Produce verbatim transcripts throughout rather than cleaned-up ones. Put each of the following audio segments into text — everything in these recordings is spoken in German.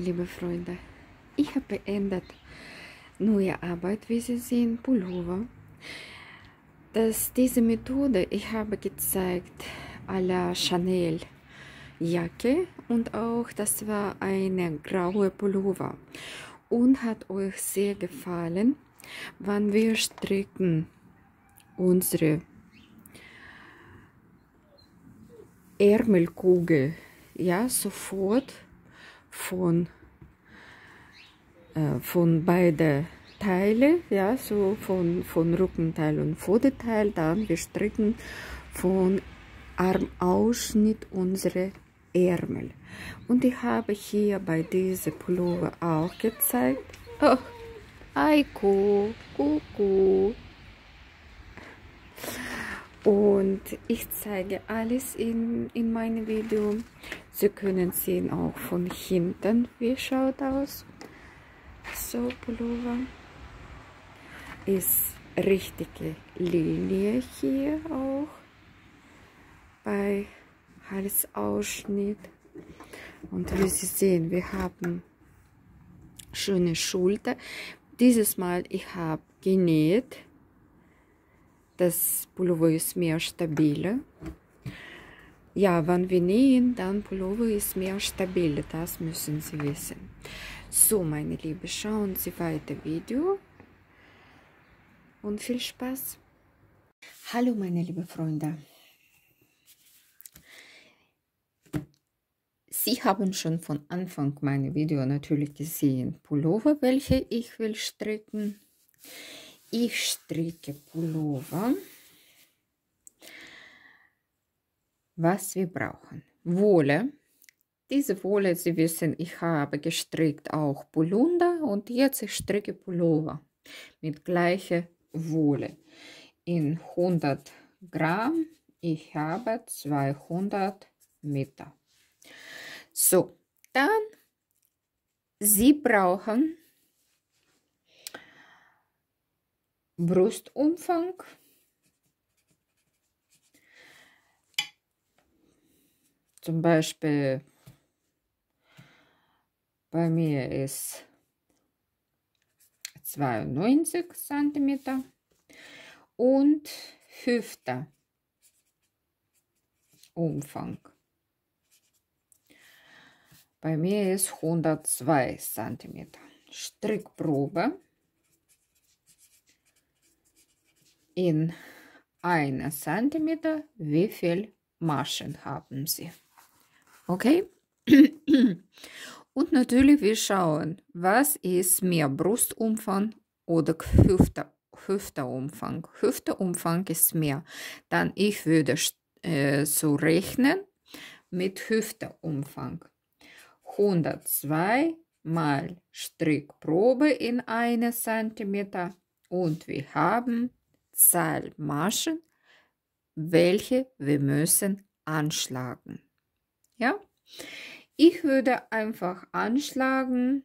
lieben Freunde, ich habe beendet neue Arbeit, wie Sie sehen, Pullover. Das, diese Methode, ich habe gezeigt, à la Chanel Jacke und auch das war eine graue Pullover und hat euch sehr gefallen, wann wir stricken unsere Ärmelkugel, ja, sofort von äh, von beide Teile, ja, so von, von Rückenteil und Vorderteil, dann wir stricken von Armausschnitt unsere Ärmel. Und ich habe hier bei dieser Pullover auch gezeigt, oh, Aiko, Kuku. Und ich zeige alles in, in meinem Video. Sie können sehen auch von hinten, wie es schaut aus. So, Pullover ist richtige Linie hier auch bei Halsausschnitt. Und wie Sie sehen, wir haben schöne Schulter. Dieses Mal ich habe genäht. Das Pullover ist mehr stabiler. Ja, wenn wir nähen, dann Pullover ist mehr stabil. Das müssen Sie wissen. So, meine Liebe, schauen Sie weiter Video und viel Spaß. Hallo, meine lieben Freunde. Sie haben schon von Anfang meiner Video natürlich gesehen, Pullover, welche ich will stricken. Ich stricke Pullover. Was wir brauchen. Wolle. Diese Wolle, Sie wissen, ich habe gestrickt auch Polunder und jetzt ich stricke Pullover mit gleicher Wolle. In hundert Gramm, ich habe zweihundert Meter. So, dann, Sie brauchen Brustumfang. Zum Beispiel bei mir ist zweiundneunzig Zentimeter und Hüfte Umfang. Bei mir ist hundertzwei Zentimeter. Strickprobe in einem Zentimeter. Wie viel Maschen haben Sie? Okay? Und natürlich wir schauen, was ist mehr Brustumfang oder Hüfte, Hüfteumfang. Hüfteumfang ist mehr. Dann ich würde äh, so rechnen mit Hüfteumfang. hundertzwei mal Strickprobe in einem Zentimeter und wir haben Zahl Maschen, welche wir müssen anschlagen. Ja? Ich würde einfach anschlagen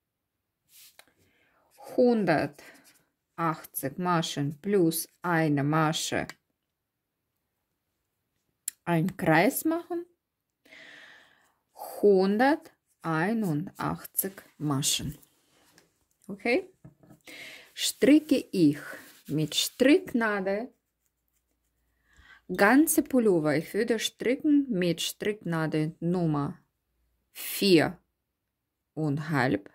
hundertachtzig Maschen plus eine Masche, einen Kreis machen, hunderteinundachtzig Maschen. Okay? Stricke ich mit Stricknadel ganze Pullover. Ich würde stricken mit Stricknadel Nummer vier und halb.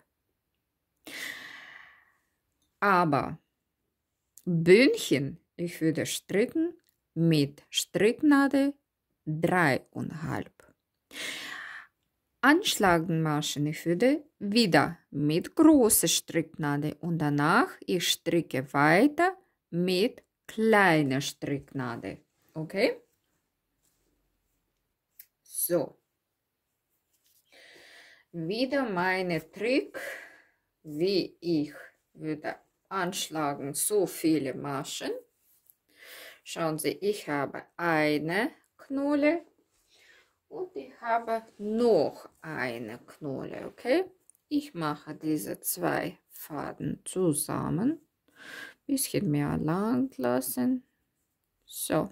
Aber Bündchen, ich würde stricken mit Stricknadel drei und halb. Anschlagenmaschen, ich würde wieder mit großer Stricknadel und danach ich stricke weiter mit kleiner Stricknadel. Okay? So. Wieder meine Trick, wie ich würde anschlagen, so viele Maschen. Schauen Sie, ich habe eine Knolle und ich habe noch eine Knolle, okay? Ich mache diese zwei Faden zusammen, bisschen mehr lang lassen, so,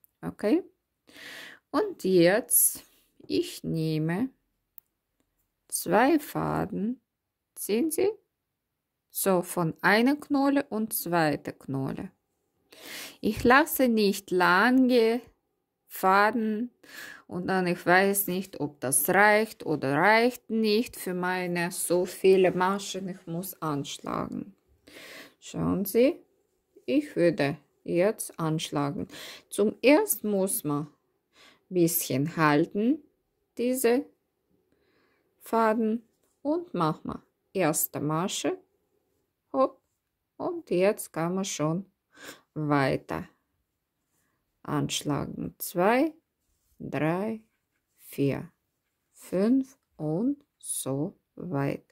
okay? Und jetzt, ich nehme zwei Faden, sehen Sie? So, von einer Knolle und zweiter Knolle. Ich lasse nicht lange Faden und dann ich weiß nicht, ob das reicht oder reicht nicht für meine so viele Maschen. Ich muss anschlagen. Schauen Sie, ich würde jetzt anschlagen. Zum ersten muss man ein bisschen halten, diese Faden, und machen wir erste Masche, hopp, und jetzt kann man schon weiter anschlagen. Zwei, drei, vier, fünf und so weit.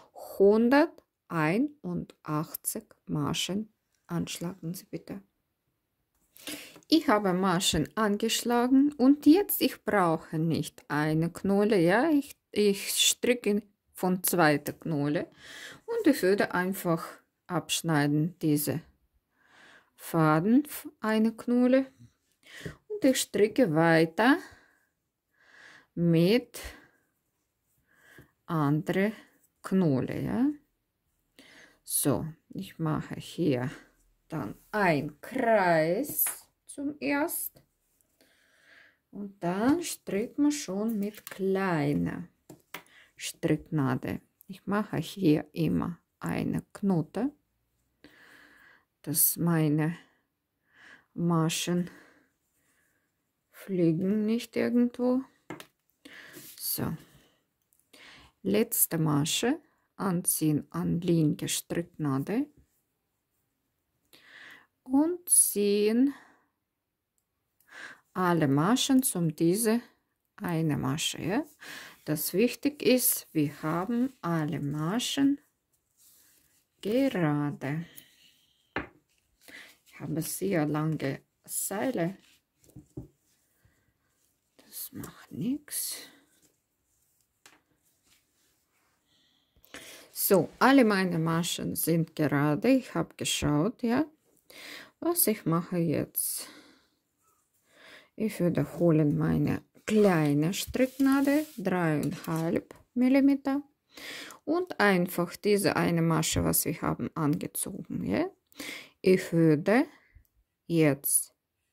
hunderteinundachtzig Maschen anschlagen Sie bitte. Ich habe Maschen angeschlagen und jetzt ich brauche nicht eine Knolle, ja, ich, ich stricke von zweiter Knolle und ich würde einfach abschneiden diese Faden, eine Knolle, und ich stricke weiter mit andere Knolle, ja. So, ich mache hier dann ein Kreis zum ersten und dann strickt man schon mit kleiner Stricknadel. Ich mache hier immer eine Knote, dass meine Maschen fliegen nicht irgendwo. So, letzte Masche anziehen an linke Stricknadel und ziehen alle Maschen zum diese eine Masche. Ja? Das wichtig ist, wir haben alle Maschen gerade. Ich habe sehr lange Seile. Das macht nichts. So, alle meine Maschen sind gerade. Ich habe geschaut, ja. Was ich mache jetzt? Ich wiederhole meine kleine Stricknadel, dreieinhalb Millimeter, und einfach diese eine Masche, was wir haben, angezogen. Ja? Ich würde jetzt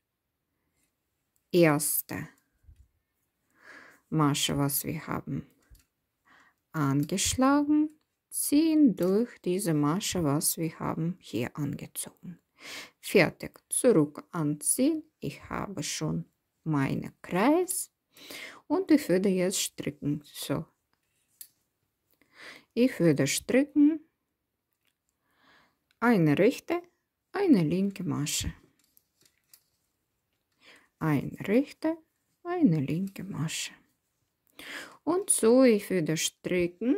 erste Masche, was wir haben, angeschlagen, ziehen durch diese Masche, was wir haben, hier angezogen. Fertig, zurück anziehen. Ich habe schon meinen Kreis und ich würde jetzt stricken. So, ich würde stricken eine rechte, eine linke Masche, eine rechte, eine linke Masche, und so ich würde stricken.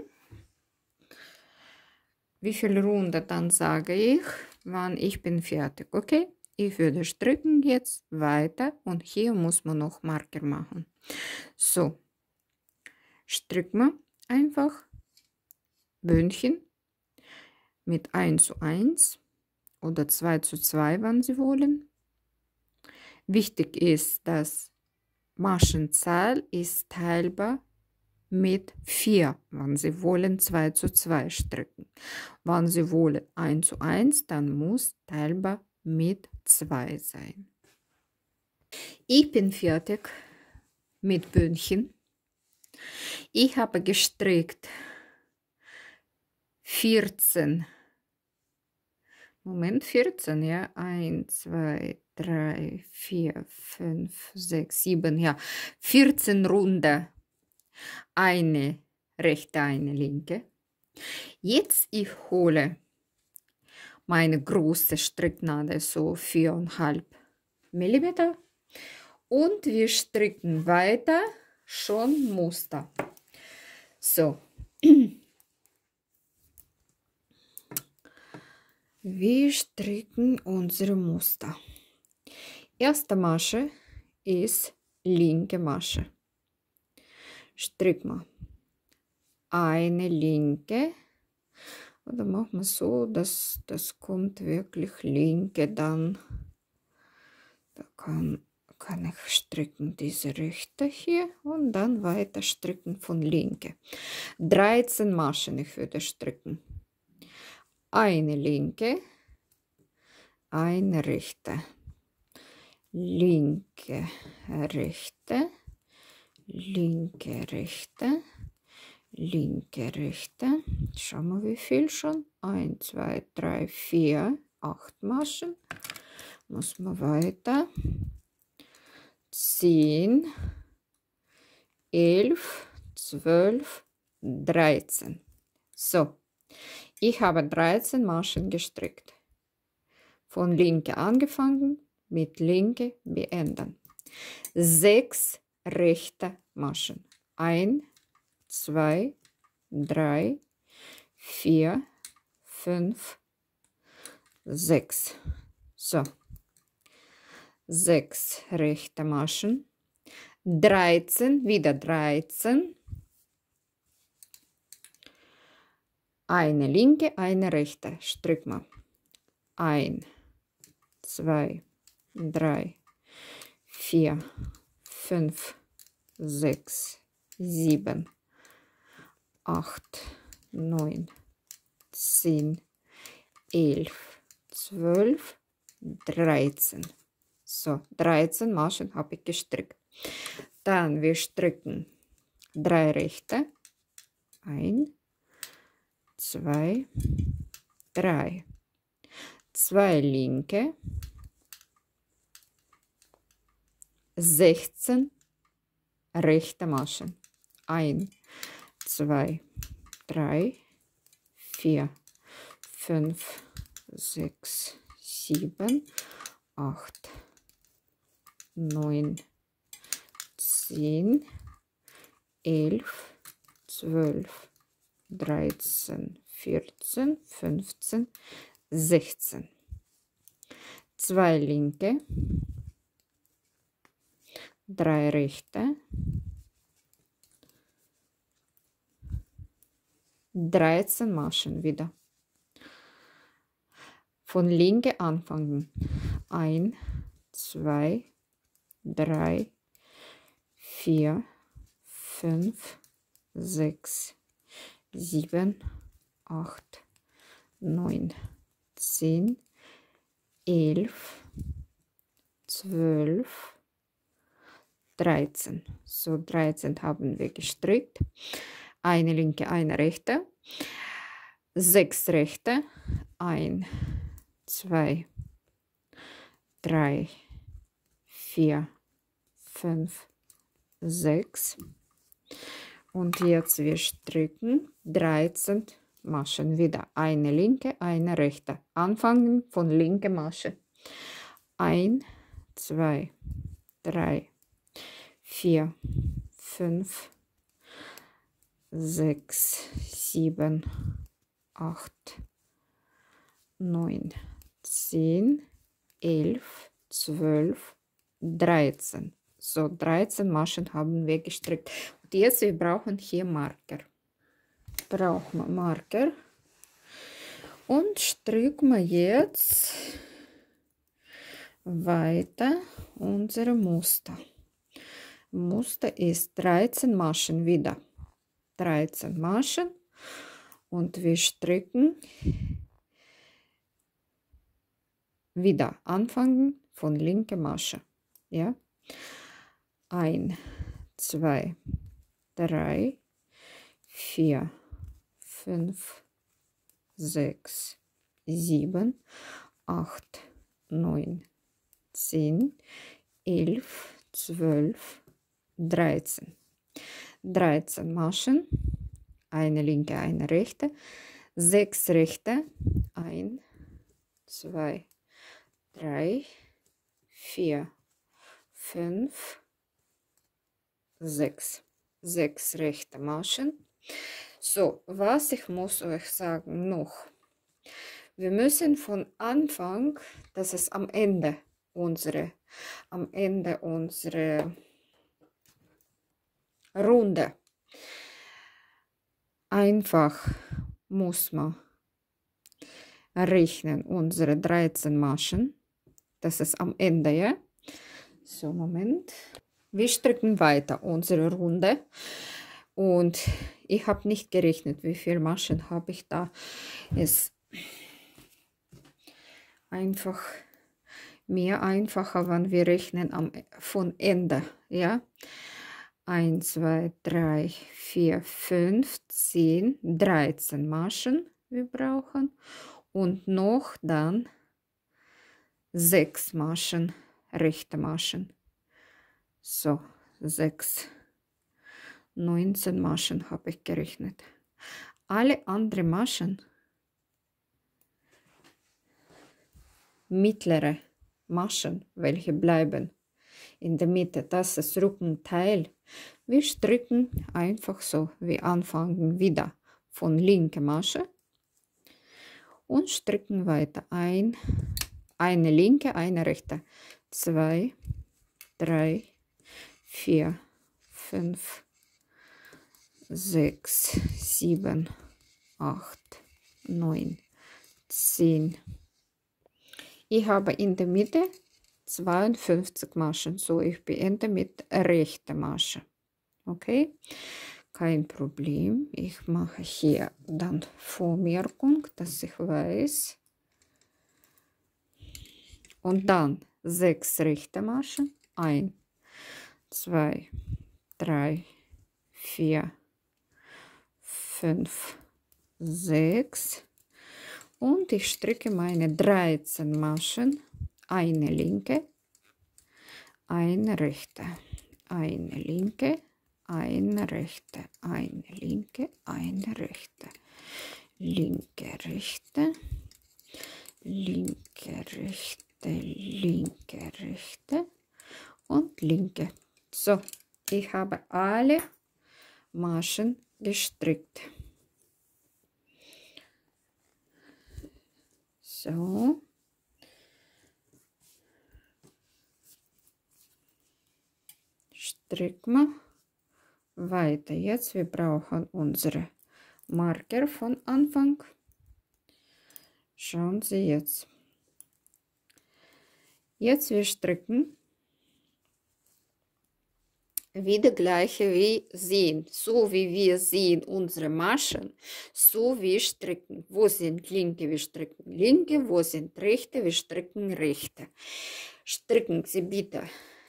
Wie viele Runden, dann sage ich, wann ich bin fertig. Okay, ich würde stricken jetzt weiter und hier muss man noch Marker machen. So, stricken wir einfach Bündchen mit eins zu eins oder zwei zu zwei, wenn Sie wollen. Wichtig ist, dass Maschenzahl ist teilbar mit vier, wenn Sie wollen zwei zu zwei stricken. Wenn Sie wollen eins zu eins, dann muss teilbar mit zwei sein. Ich bin fertig mit Bündchen. Ich habe gestrickt vierzehn, Moment, vierzehn, ja, eins, zwei, drei, vier, fünf, sechs, sieben, ja, vierzehn Runden. Eine rechte, eine linke. Jetzt ich hole meine große Stricknadel, so viereinhalb Millimeter, und wir stricken weiter schon Muster. So, wir stricken unsere Muster. Erste Masche ist linke Masche. Stricken wir eine linke, oder machen wir so, dass das kommt wirklich linke, dann da kann, kann ich stricken diese rechte hier und dann weiter stricken von linke. dreizehn Maschen ich würde stricken. Eine linke, eine rechte, linke, rechte, linke, rechte, linke, rechte. Schauen wir, wie viel schon. eins, zwei, drei, vier, acht Maschen. Muss man weiter. zehn, elf, zwölf, dreizehn. So, ich habe dreizehn Maschen gestrickt. Von linke angefangen, mit linke beenden. sechs rechte Maschen. eins, zwei, drei, vier, fünf, sechs. So. sechs rechte Maschen. dreizehn, wieder dreizehn. Eine linke, eine rechte. Strick mal. eins, zwei, drei, vier, fünf, sechs, sieben, acht, neun, zehn, elf, zwölf, dreizehn. So, dreizehn Maschen habe ich gestrickt. Dann wir stricken drei rechte. eins, zwei, drei. zwei linke. sechzehn rechte Maschen. eins, zwei, drei, vier, fünf, sechs, sieben, acht, neun, zehn, elf, zwölf, dreizehn, vierzehn, fünfzehn, sechzehn. zwei linke, drei rechte, dreizehn Maschen wieder. Von linke anfangen. eins, zwei, drei, vier, fünf, sechs, sieben, acht, neun, zehn, elf, zwölf, dreizehn. So, dreizehn haben wir gestrickt. Eine linke, eine rechte. sechs rechte. eins, zwei, drei, vier, fünf, sechs. Und jetzt wir stricken dreizehn Maschen wieder. Eine linke, eine rechte. Anfangen von linke Masche. eins, zwei, drei, vier, fünf, sechs, sieben, acht, neun, zehn, elf, zwölf, dreizehn. So, dreizehn Maschen haben wir gestrickt. Und jetzt wir brauchen hier Marker. Brauchen wir Marker. Und stricken wir jetzt weiter unsere Muster. Muster ist dreizehn Maschen wieder. dreizehn Maschen. Und wir stricken wieder anfangen von linke Masche. Ja. eins, zwei, drei, vier, fünf, sechs, sieben, acht, neun, zehn, elf, zwölf, dreizehn. dreizehn Maschen. Eine linke, eine rechte. sechs rechte. eins, zwei, drei, vier, fünf, sechs. sechs rechte Maschen. So, was ich muss euch sagen noch. Wir müssen von Anfang, das ist am Ende unsere, am Ende unsere Runde. Einfach muss man rechnen unsere dreizehn Maschen. Das ist am Ende, ja. So, Moment. Wir stricken weiter unsere Runde. Und ich habe nicht gerechnet, wie viele Maschen habe ich da. Es einfach mehr einfacher, wenn wir rechnen am, von Ende. Ja, eins, zwei, drei, vier, fünf, zehn, dreizehn Maschen wir brauchen. Und noch dann sechs Maschen, rechte Maschen. So, sechs. neunzehn Maschen habe ich gerechnet. Alle anderen Maschen, mittlere Maschen, welche bleiben in der Mitte, das ist Rückenteil. Wir stricken einfach so, wir anfangen wieder von linke Masche und stricken weiter. Ein, eine linke, eine rechte. Zwei, drei, vier, fünf, sechs, sieben, acht, neun, zehn. Ich habe in der Mitte zweiundfünfzig Maschen, so ich beende mit rechter Masche. Okay, kein Problem. Ich mache hier dann Vormerkung, dass ich weiß. Und dann sechs rechte Maschen. eins, zwei, drei, vier, fünf, sechs. Und ich stricke meine dreizehn Maschen, eine linke, eine rechte, eine linke, eine rechte, eine linke, eine rechte, linke, rechte, linke, rechte, linke, rechte und linke. So, ich habe alle Maschen gestrickt. So. Stricken wir weiter. Jetzt wir brauchen unsere Marker von Anfang. Schauen Sie jetzt. Jetzt wir stricken wieder gleiche wie sehen, so wie wir sehen unsere Maschen, so wie stricken. Wo sind linke, wir stricken linke, wo sind rechte, wir stricken rechte. Stricken Sie bitte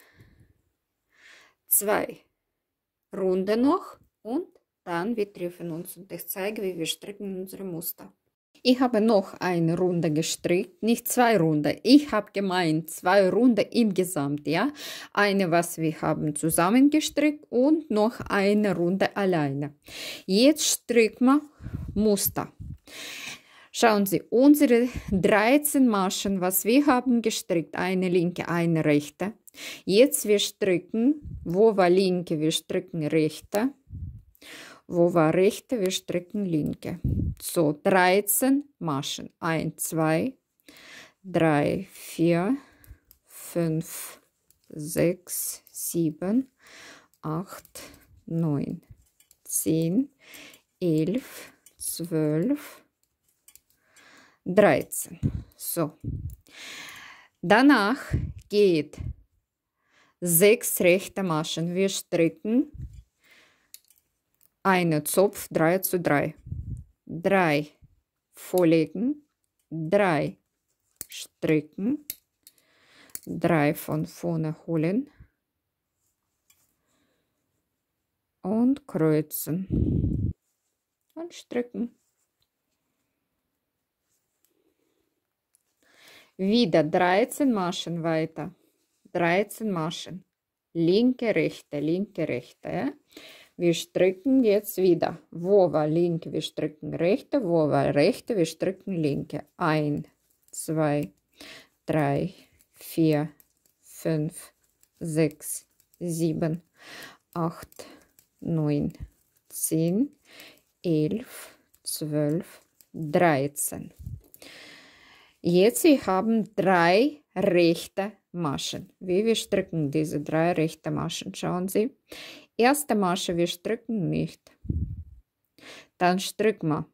zwei Runden noch und dann wir treffen uns und ich zeige, wie wir stricken unsere Muster. Ich habe noch eine Runde gestrickt, nicht zwei Runden. Ich habe gemeint zwei Runden insgesamt, ja. Eine, was wir haben zusammen gestrickt und noch eine Runde alleine. Jetzt stricken wir Muster. Schauen Sie, unsere dreizehn Maschen, was wir haben gestrickt, eine linke, eine rechte. Jetzt wir stricken, wo war linke, wir stricken rechte. Wo war rechte, wir stricken linke. So, dreizehn Maschen. eins, zwei, drei, vier, fünf, sechs, sieben, acht, neun, zehn, elf, zwölf, dreizehn. So. Danach geht sechs rechte Maschen. Wir stricken eine Zopf drei zu drei. drei vorlegen, drei stricken, drei von vorne holen und kreuzen und stricken. Wieder dreizehn Maschen weiter. dreizehn Maschen. Linke, rechte, linke, rechte. Ja? Wir stricken jetzt wieder. Wo war linke? Wir stricken rechte. Wo war rechte? Wir stricken linke. eins, zwei, drei, vier, fünf, sechs, sieben, acht, neun, zehn, elf, zwölf, dreizehn. Jetzt wir haben drei rechte Maschen. Wie wir stricken diese drei rechte Maschen? Schauen Sie. Erste Masche, wir stricken nicht. Dann stricken wir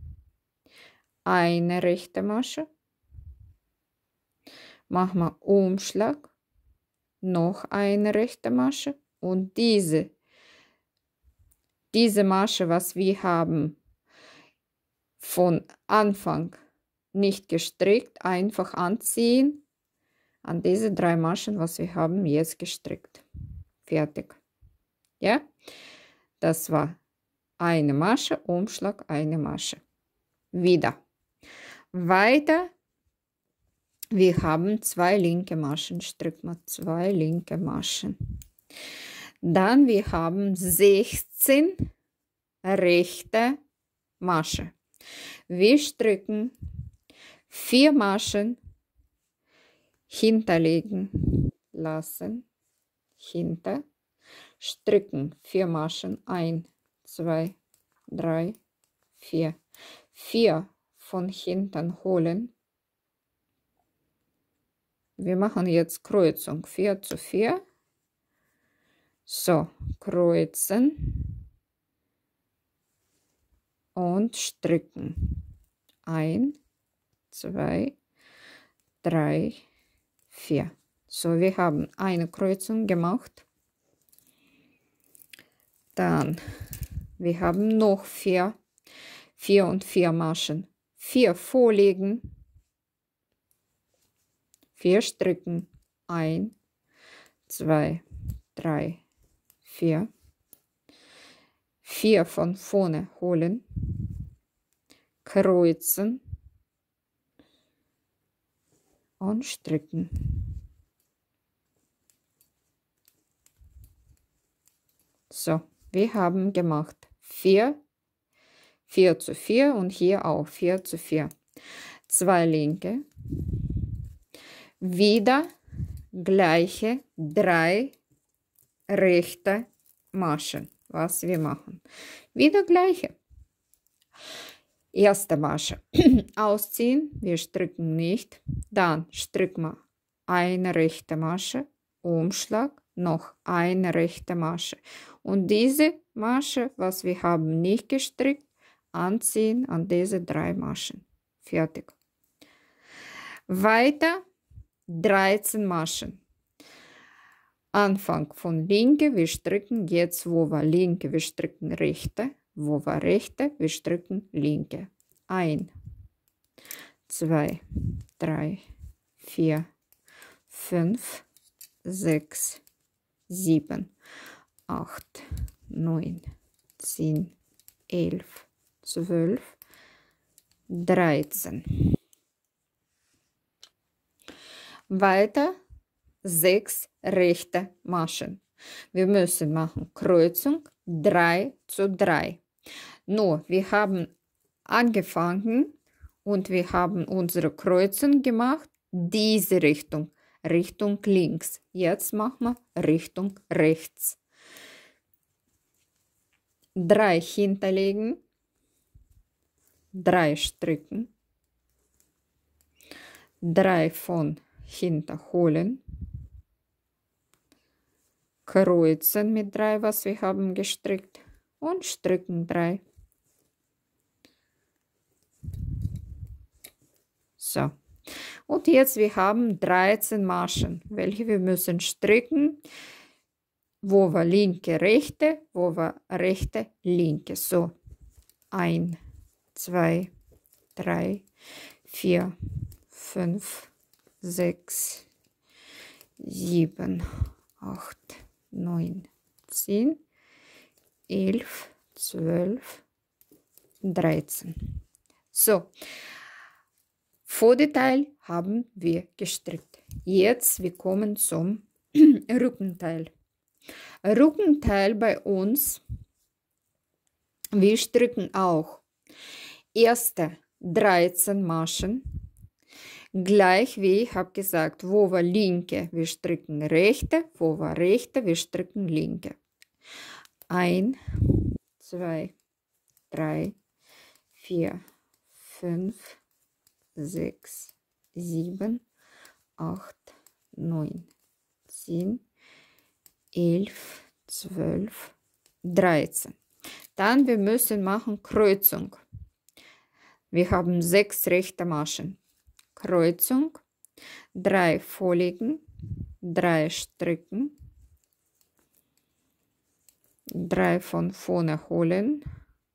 eine rechte Masche. Machen wir Umschlag. noch eine rechte Masche und diese, diese Masche, was wir haben von Anfang nicht gestrickt, einfach anziehen an diese drei Maschen, was wir haben jetzt gestrickt. Fertig. Ja, das war eine Masche, Umschlag, eine Masche. Wieder. Weiter. Wir haben zwei linke Maschen, strick mal zwei linke Maschen. Dann wir haben sechzehn rechte Masche. Wir stricken vier Maschen, hinterlegen lassen, hinter, stricken vier Maschen, ein, zwei, drei, vier, vier von hinten holen. Wir machen jetzt Kreuzung vier zu vier. So, kreuzen und stricken. ein, zwei, drei, vier. So, wir haben eine Kreuzung gemacht. Dann, wir haben noch vier, vier und vier Maschen. Vier vorlegen. Vier stricken, ein, zwei, drei, vier, vier von vorne holen, kreuzen und stricken. So, wir haben gemacht vier, vier zu vier und hier auch vier zu vier. Zwei linke. Wieder gleiche drei rechte Maschen, was wir machen. Wieder gleiche. Erste Masche ausziehen, wir stricken nicht. Dann stricken wir eine rechte Masche, Umschlag, noch eine rechte Masche. Und diese Masche, was wir haben nicht gestrickt, anziehen an diese drei Maschen. Fertig. Weiter. dreizehn Maschen. Anfang von linke, wir stricken jetzt, wo war linke, wir stricken rechte, wo war rechte, wir stricken linke. ein, zwei, drei, vier, fünf, sechs, sieben, acht, neun, zehn, elf, zwölf, dreizehn. Weiter sechs rechte Maschen. Wir müssen machen Kreuzung drei zu drei. Nur, wir haben angefangen und wir haben unsere Kreuzung gemacht, diese Richtung, Richtung links. Jetzt machen wir Richtung rechts. Drei hinterlegen, drei stricken, drei von hinterholen, kreuzen mit drei, was wir haben gestrickt, und stricken drei. So, und jetzt wir haben dreizehn Maschen, welche wir müssen stricken, wo war linke, rechte, wo war rechte, linke. So, ein, zwei, drei, vier, fünf, sechs, sieben, acht, neun, zehn, elf, zwölf, dreizehn. So, Vordetail haben wir gestrickt. Jetzt wir kommen zum Rückenteil. Rückenteil bei uns, wir stricken auch erste dreizehn Maschen. Gleich wie ich habe gesagt, wo war linke, wir stricken rechte, wo war rechte, wir stricken linke. ein, zwei, drei, vier, fünf, sechs, sieben, acht, neun, zehn, elf, zwölf, dreizehn. Dann wir müssen machen Kreuzung. Wir haben sechs rechte Maschen. Kreuzung, drei vorlegen, drei stricken, drei von vorne holen,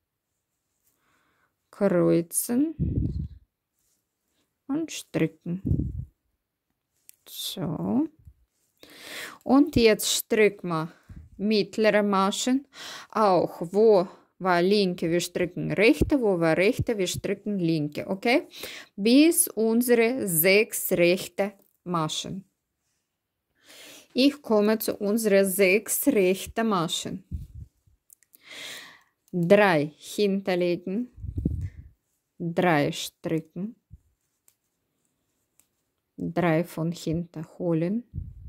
kreuzen und stricken. So. Und jetzt stricken wir mittlere Maschen, auch wo war linke, wir stricken rechte, wo war rechte, wir stricken linke, okay? Bis unsere sechs rechte Maschen. Ich komme zu unseren sechs rechten Maschen. Drei hinterlegen, drei stricken, drei von hinten holen,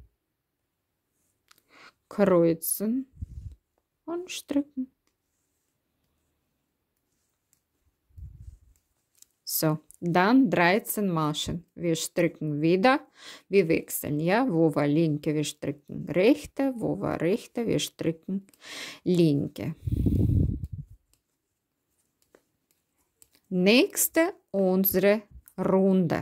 kreuzen und stricken. So, dann dreizehn Maschen. Wir stricken wieder, wir wechseln, ja, wo war linke, wir stricken rechte, wo war rechte, wir stricken linke. Nächste unsere Runde.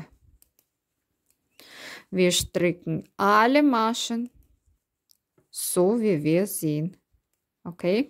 Wir stricken alle Maschen so, wie wir sehen, okay?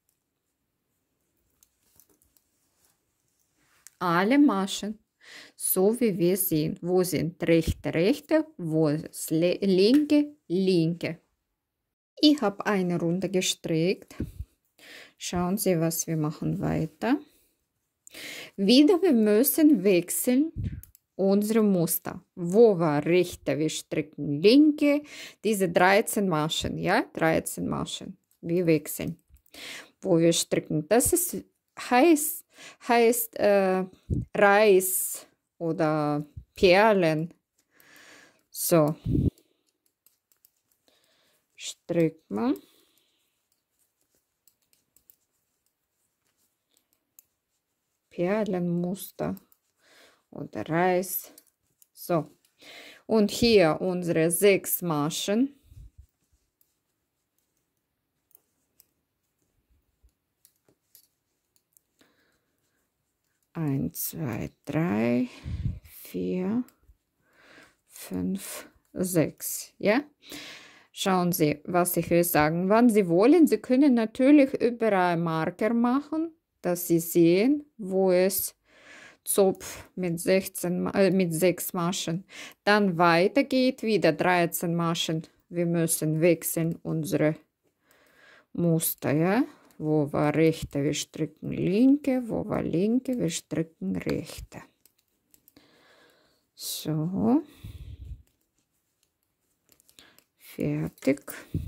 Alle Maschen, so wie wir sehen. Wo sind rechte, rechte, wo ist linke, linke. Ich habe eine Runde gestrickt. Schauen Sie, was wir machen weiter. Wieder, wir müssen wechseln unsere Muster. Wo war rechte, wir stricken linke. Diese dreizehn Maschen, ja, dreizehn Maschen. Wir wechseln. Wo wir stricken, das ist heiß. Heißt äh, Reis oder Perlen. So. Strickt man. Perlenmuster oder Reis. So. Und hier unsere sechs Maschen. eins, zwei, drei, vier, fünf, sechs. Ja? Schauen Sie, was ich will sagen. Wenn Sie wollen, Sie können natürlich überall Marker machen, dass Sie sehen, wo es Zopf mit, sechzehn, äh, mit sechs Maschen. Dann weitergeht, wieder dreizehn Maschen. Wir müssen wechseln unsere Muster, ja? Wo war rechte, wir stricken linke, wo war linke, wir stricken rechte. So. Fertig.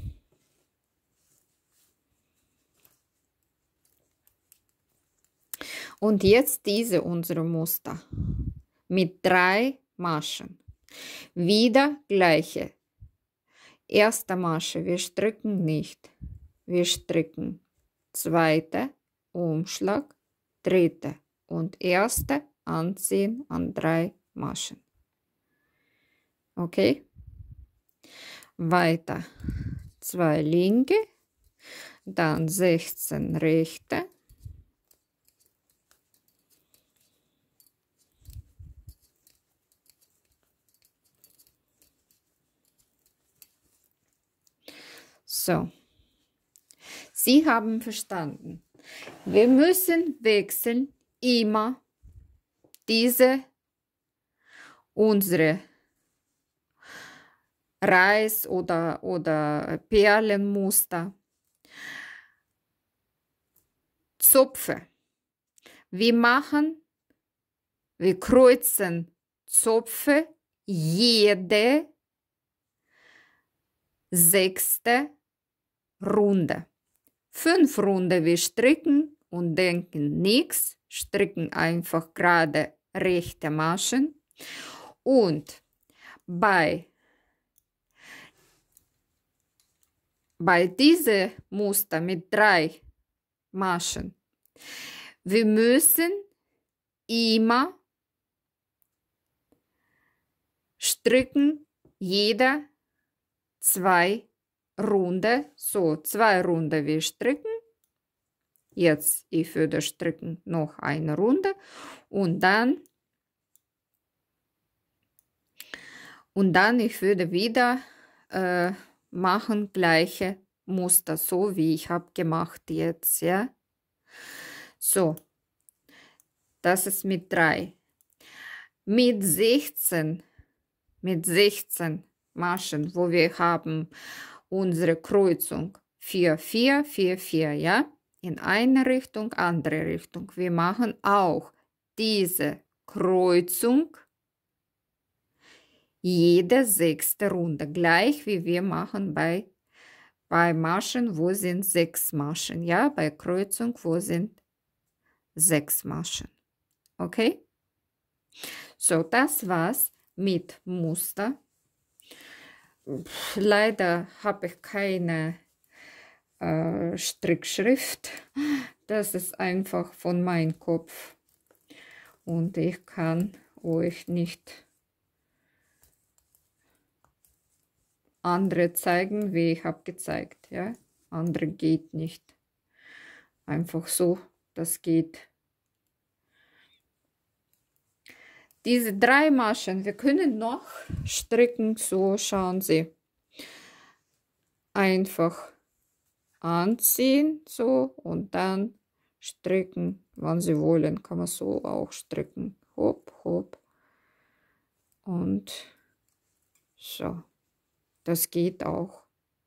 Und jetzt diese unsere Muster mit drei Maschen. Wieder gleiche. Erste Masche, wir stricken nicht. Wir stricken zweite Umschlag, dritte und erste anziehen an drei Maschen. Okay? Weiter. Zwei linke, dann sechzehn rechte. So. Sie haben verstanden. Wir müssen wechseln immer diese unsere Reis oder oder Perlenmuster Zöpfe. Wir machen, wir kreuzen Zöpfe jede sechste Runde. Fünf Runden wir stricken und denken nichts, stricken einfach gerade rechte Maschen und bei, bei diesem Muster mit drei Maschen, wir müssen immer stricken, jeder zwei Runde, so zwei Runden wir stricken. Jetzt ich würde stricken noch eine Runde und dann und dann ich würde wieder äh, machen gleiche Muster, so wie ich habe gemacht jetzt, ja. So, das ist mit drei. Mit sechzehn, mit sechzehn Maschen, wo wir haben unsere Kreuzung vier, vier, vier, vier, ja, in eine Richtung, andere Richtung. Wir machen auch diese Kreuzung jede sechste Runde, gleich wie wir machen bei, bei Maschen, wo sind sechs Maschen, ja, bei Kreuzung, wo sind sechs Maschen, okay? So, das war's mit Muster. Leider habe ich keine äh, Strickschrift. Das ist einfach von meinem Kopf. Und ich kann euch nicht andere zeigen, wie ich habe gezeigt. Ja? Andere geht nicht. Einfach so, das geht. Diese drei Maschen, wir können noch stricken, so schauen Sie. Einfach anziehen, so, und dann stricken, wann Sie wollen, kann man so auch stricken. Hopp, hopp. Und so, das geht auch.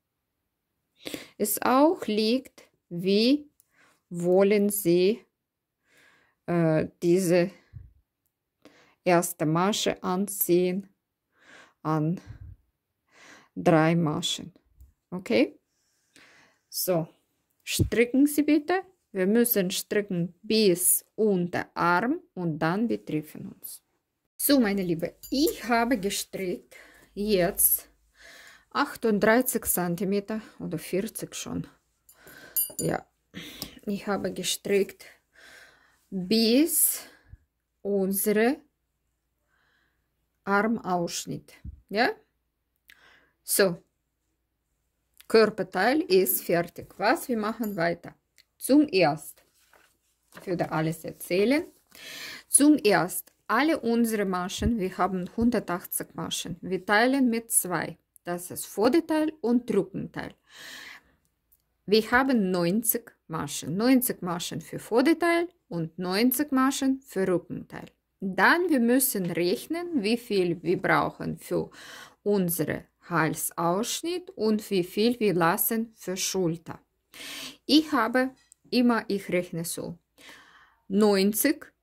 Es auch liegt, wie wollen Sie äh, diese erste Masche anziehen an drei Maschen. Okay? So, stricken Sie bitte. Wir müssen stricken bis unter Arm und dann wir treffen uns. So, meine Liebe, ich habe gestrickt jetzt achtunddreißig Zentimeter oder vierzig schon. Ja, ich habe gestrickt bis unsere Armausschnitt. Ja, so, Körperteil ist fertig. Was wir machen weiter? Zum erst, ich würde alles erzählen. Zum erst, alle unsere Maschen, wir haben hundertachtzig Maschen, wir teilen mit zwei. Das ist Vorderteil und Rückenteil. Wir haben neunzig Maschen, neunzig Maschen für Vorderteil und neunzig Maschen für Rückenteil. Dann wir müssen rechnen, wie viel wir brauchen für unsere Halsausschnitt und wie viel wir lassen für Schulter. Ich habe immer, ich rechne so, neunzig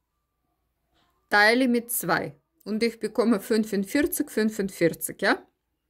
teile mit zwei und ich bekomme fünfundvierzig, fünfundvierzig, ja?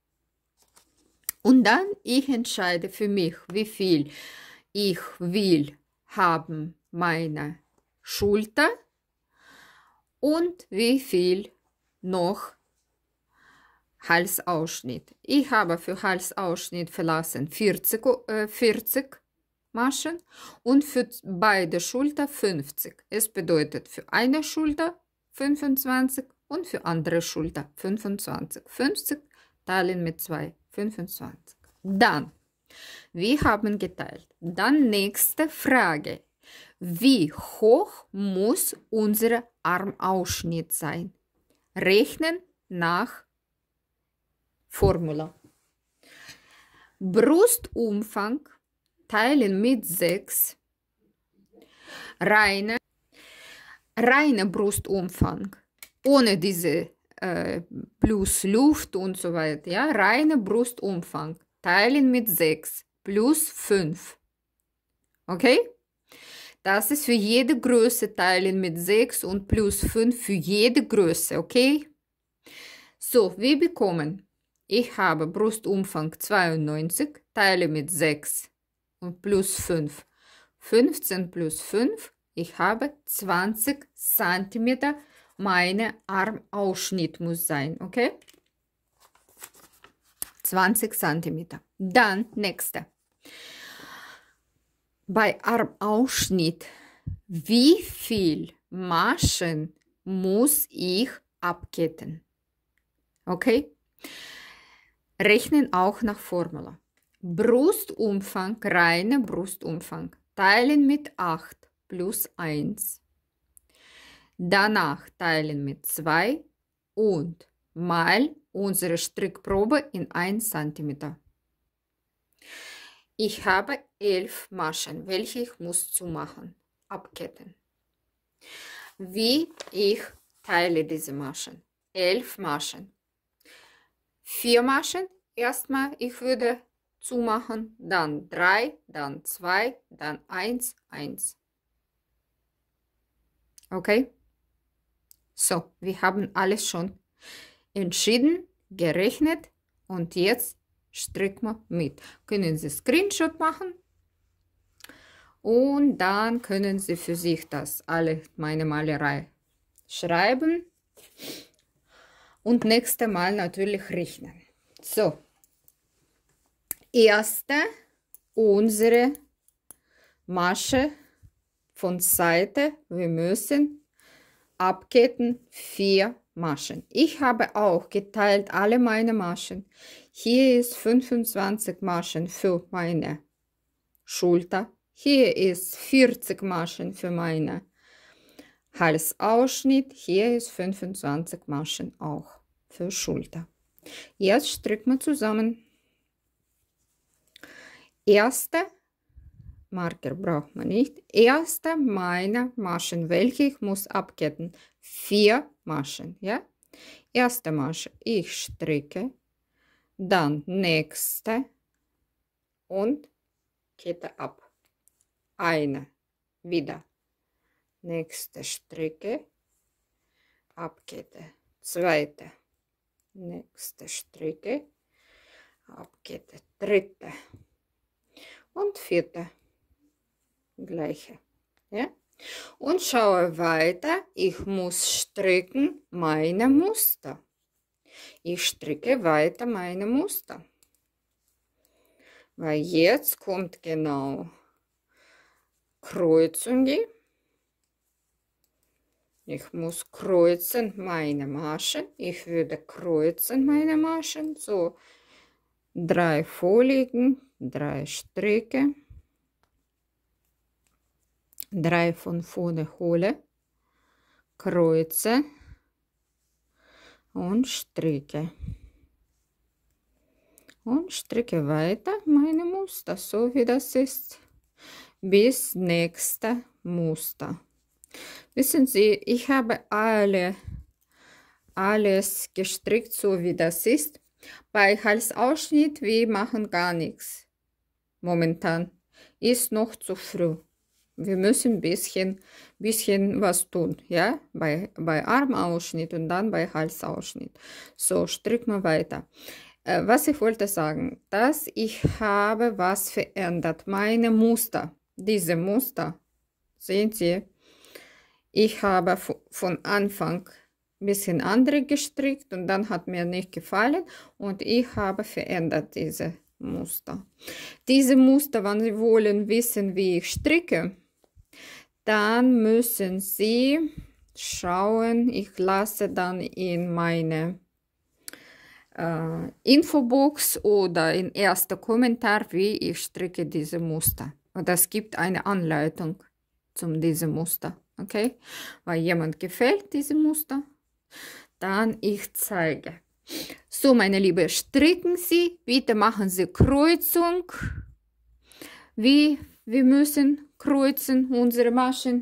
Und dann ich entscheide für mich, wie viel ich will haben meine Schulter und wie viel noch Halsausschnitt. Ich habe für Halsausschnitt verlassen vierzig, äh, vierzig Maschen und für beide Schulter fünfzig. Es bedeutet für eine Schulter fünfundzwanzig und für andere Schulter fünfundzwanzig. fünfzig teilen mit zwei, fünfundzwanzig. Dann, wir haben geteilt. Dann nächste Frage. Wie hoch muss unser Armausschnitt sein? Rechnen nach Formula. Brustumfang teilen mit sechs. Reine, reine Brustumfang, ohne diese äh, plus Luft und so weiter. Ja? Reine Brustumfang teilen mit sechs plus fünf. Okay? Das ist für jede Größe teilen mit sechs und plus fünf für jede Größe, okay? So, wir bekommen, ich habe Brustumfang zweiundneunzig, teile mit sechs und plus fünf. fünfzehn plus fünf, ich habe zwanzig Zentimeter, meine Armausschnitt muss sein, okay? zwanzig Zentimeter. Dann, nächste. Bei Armausschnitt, wie viel Maschen muss ich abketten? Okay? Rechnen auch nach Formula. Brustumfang, reiner Brustumfang, teilen mit acht plus eins. Danach teilen mit zwei und mal unsere Strickprobe in ein Zentimeter. Ich habe elf Maschen, welche ich muss zumachen, abketten. Wie ich teile diese Maschen? elf Maschen. vier Maschen, erstmal, ich würde zumachen, dann drei, dann zwei, dann eins, eins. Okay? So, wir haben alles schon entschieden, gerechnet und jetzt stricken wir mit. Können Sie Screenshot machen und dann können Sie für sich das alle meine Malerei schreiben und nächste Mal natürlich rechnen. So, erste unsere Masche von Seite, wir müssen abketten vier Maschen. Ich habe auch geteilt alle meine Maschen. Hier ist fünfundzwanzig Maschen für meine Schulter. Hier ist vierzig Maschen für meine Halsausschnitt. Hier ist fünfundzwanzig Maschen auch für Schulter. Jetzt stricken wir zusammen. Erste Marker braucht man nicht. Erste meine Maschen, welche ich muss abketten. Vier Maschen, ja. Erste Masche, ich stricke, dann nächste und kette ab. Eine, wieder. Nächste stricke, abkette. Zweite, nächste stricke, abkette. Dritte und vierte. Gleiche, ja, und schaue weiter. Ich muss stricken meine Muster. Ich stricke weiter meine Muster, weil jetzt kommt genau Kreuzung. Ich muss kreuzen meine Maschen. Ich würde kreuzen meine Maschen, so drei vorliegen, drei Stricke. Drei von vorne hole, kreuze und stricke. Und stricke weiter meine Muster, so wie das ist, bis nächste Muster. Wissen Sie, ich habe alle, alles gestrickt, so wie das ist. Bei Halsausschnitt, wir machen gar nichts. Momentan ist noch zu früh. Wir müssen ein bisschen, bisschen was tun, ja, bei, bei Armausschnitt und dann bei Halsausschnitt. So, stricken wir weiter. Äh, was ich wollte sagen, dass ich habe was verändert. Meine Muster, diese Muster, sehen Sie, ich habe von Anfang ein bisschen andere gestrickt und dann hat mir nicht gefallen und ich habe verändert diese Muster. Diese Muster, wenn Sie wollen wissen, wie ich stricke, dann müssen Sie schauen, ich lasse dann in meine äh, Infobox oder in erster Kommentar, wie ich stricke diese Muster. Und es gibt eine Anleitung zum diesem Muster, okay? Weil jemand gefällt diese Muster, dann ich zeige. So, meine Liebe, stricken Sie, bitte machen Sie Kreuzung, wie wir müssen kreuzen unsere Maschen.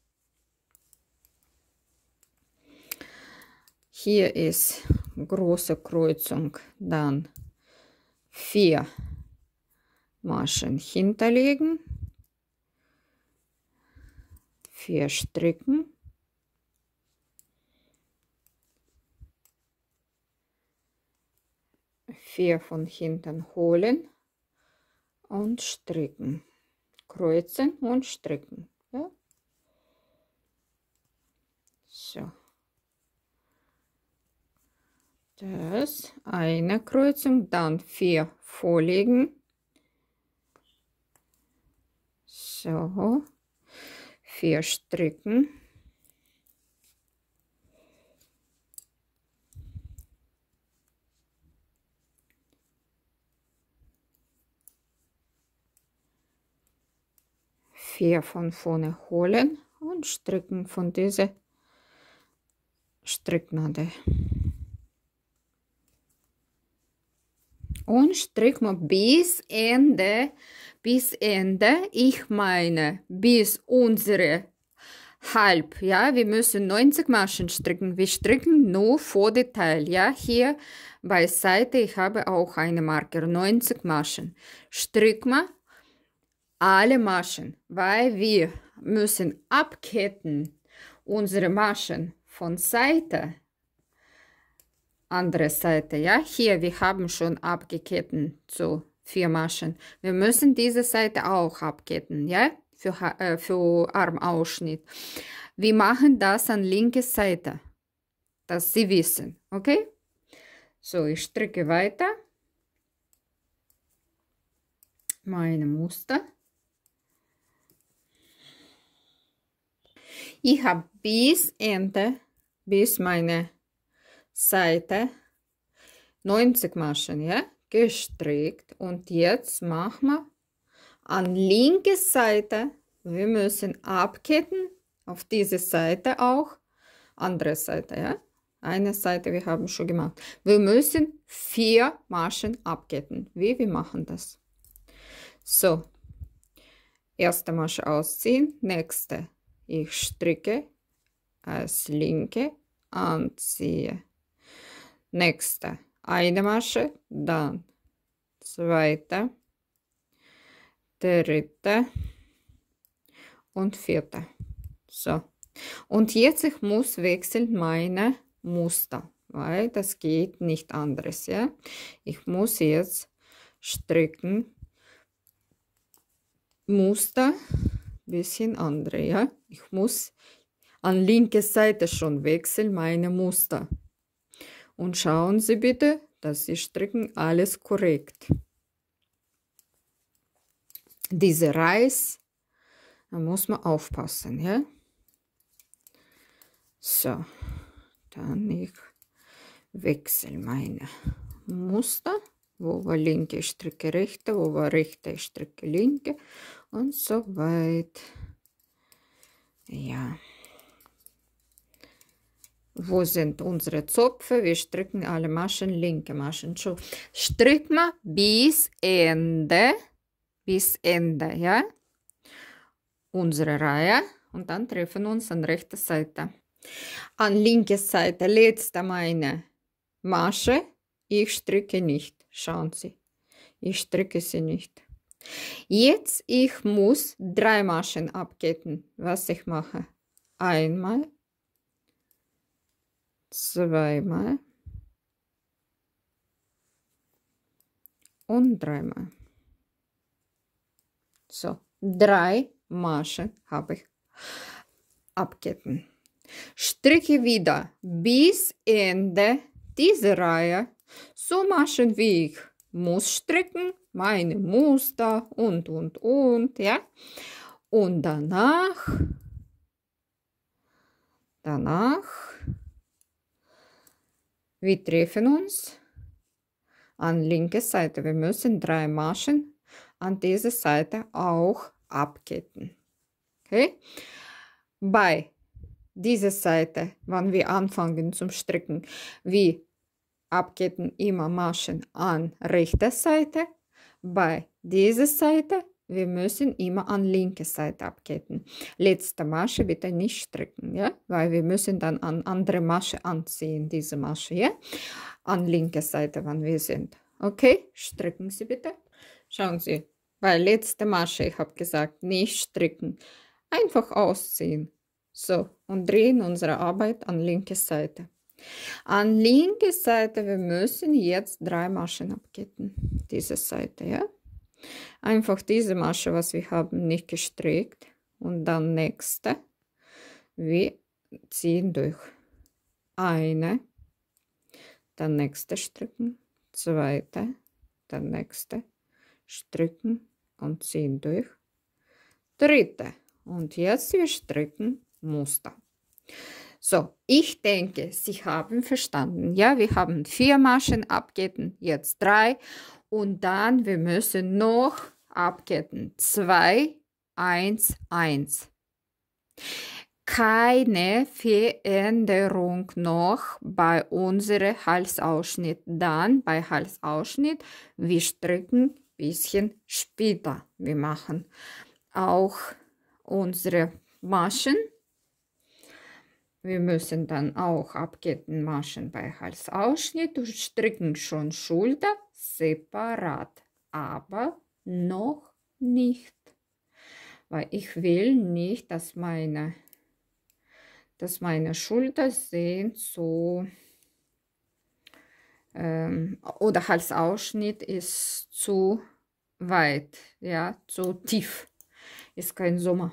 Hier ist große Kreuzung, dann vier Maschen hinterlegen, vier stricken, vier von hinten holen und stricken. Kreuzen und stricken, ja? So, das eine Kreuzung, dann vier vorlegen, so, vier stricken, vier von vorne holen und stricken von dieser Stricknadel. Und strick mal bis Ende, bis Ende, ich meine bis unsere halb, ja, wir müssen neunzig Maschen stricken, wir stricken nur vor Detail, ja, hier bei Seite, ich habe auch eine Marker, neunzig Maschen, strick mal alle Maschen, weil wir müssen abketten unsere Maschen von Seite, andere Seite, ja, hier, wir haben schon abgeketten zu vier Maschen, wir müssen diese Seite auch abketten, ja, für, äh, für Armausschnitt. Wir machen das an linke Seite, dass Sie wissen, okay? So, ich stricke weiter meine Muster. Ich habe bis Ende, bis meine Seite neunzig Maschen, ja, gestrickt. Und jetzt machen wir an linke Seite, wir müssen abketten, auf diese Seite auch, andere Seite, ja, eine Seite, wir haben schon gemacht. Wir müssen vier Maschen abketten. Wie wir machen das? So, erste Masche ausziehen, nächste, ich stricke als linke, anziehe, nächste, eine Masche, dann zweite, dritte und vierte. So, und jetzt ich muss wechseln meine Muster, weil das geht nicht anders, ja. Ich muss jetzt stricken Muster bisschen andere, ja. Ich muss an linke Seite schon wechseln meine Muster. Und schauen Sie bitte, dass Sie stricken alles korrekt. Diese Reiß, da muss man aufpassen, ja. So, dann ich wechsle meine Muster, wo war linke, ich stricke rechte, wo war rechte, ich stricke linke und so weit. Ja. Wo sind unsere Zöpfe? Wir stricken alle Maschen, linke Maschen. So, strick mal bis Ende, bis Ende, ja, unsere Reihe und dann treffen wir uns an rechter Seite. An linke Seite, letzte meine Masche, ich stricke nicht, schauen Sie, ich stricke sie nicht. Jetzt, ich muss drei Maschen abketten, was ich mache. Einmal, zweimal und dreimal. So, drei Maschen habe ich abketten. Stricke wieder bis Ende dieser Reihe, so Maschen wie ich muss stricken, meine Muster und und und, ja. Und danach, danach, wir treffen uns an linke Seite. Wir müssen drei Maschen an dieser Seite auch abketten. Okay? Bei dieser Seite, wenn wir anfangen zum Stricken, wir abketten immer Maschen an rechter Seite. Bei dieser Seite, wir müssen immer an linke Seite abketten. Letzte Masche bitte nicht stricken, ja, weil wir müssen dann an andere Masche anziehen, diese Masche, ja, an linke Seite, wenn wir sind. Okay, stricken Sie bitte. Schauen Sie, bei letzte Masche, ich habe gesagt, nicht stricken, einfach ausziehen. So, und drehen unsere Arbeit an linke Seite. An linke Seite, wir müssen jetzt drei Maschen abketten. Diese Seite, ja. Einfach diese Masche, was wir haben, nicht gestrickt. Und dann nächste. Wir ziehen durch. Eine. Dann nächste stricken. Zweite. Dann nächste. Stricken und ziehen durch. Dritte. Und jetzt wir stricken Muster. So, ich denke, Sie haben verstanden. Ja, wir haben vier Maschen abketten, jetzt drei. Und dann, wir müssen noch abketten. zwei, eins, eins. keine Veränderung noch bei unserem Halsausschnitt. Dann bei Halsausschnitt, wir stricken ein bisschen später. Wir machen auch unsere Maschen. Wir müssen dann auch Abkettenmaschen bei Halsausschnitt und stricken schon Schulter separat, aber noch nicht, weil ich will nicht, dass meine dass meine Schulter sehen so ähm, oder Halsausschnitt ist zu weit, ja, zu tief, ist kein Sommer.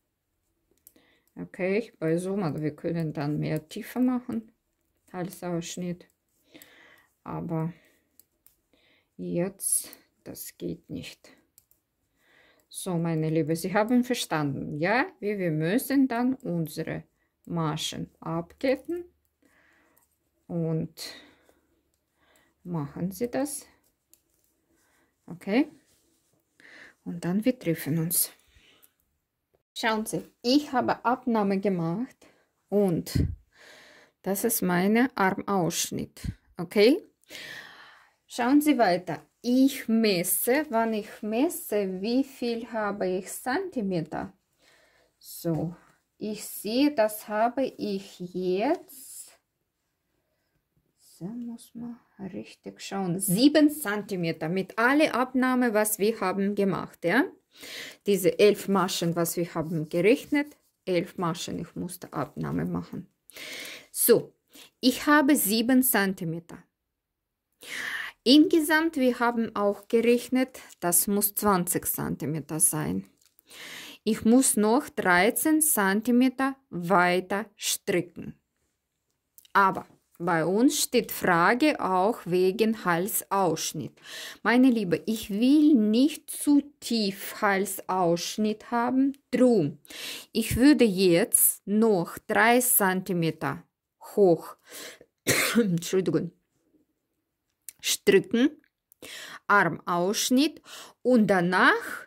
Okay, bei Sommer, wir können dann mehr Tiefe machen, Halsausschnitt, aber jetzt, das geht nicht. So, meine Liebe, Sie haben verstanden, ja, wie wir müssen dann unsere Maschen abketten und machen Sie das. Okay, und dann wir treffen uns. Schauen Sie, ich habe Abnahme gemacht und das ist mein Armausschnitt. Okay, schauen Sie weiter. Ich messe, wann ich messe, wie viel habe ich Zentimeter. So, ich sehe, das habe ich jetzt, so muss man richtig schauen, sieben Zentimeter mit alle Abnahme, was wir haben gemacht, ja. Diese elf Maschen, was wir haben gerechnet, elf Maschen, ich musste Abnahme machen. So, ich habe sieben Zentimeter. Insgesamt, wir haben auch gerechnet, das muss zwanzig Zentimeter sein. Ich muss noch dreizehn Zentimeter weiter stricken. Aber bei uns steht Frage auch wegen Halsausschnitt. Meine Liebe, ich will nicht zu tief Halsausschnitt haben. Drum, ich würde jetzt noch drei Zentimeter hoch Entschuldigung, stricken, Armausschnitt und danach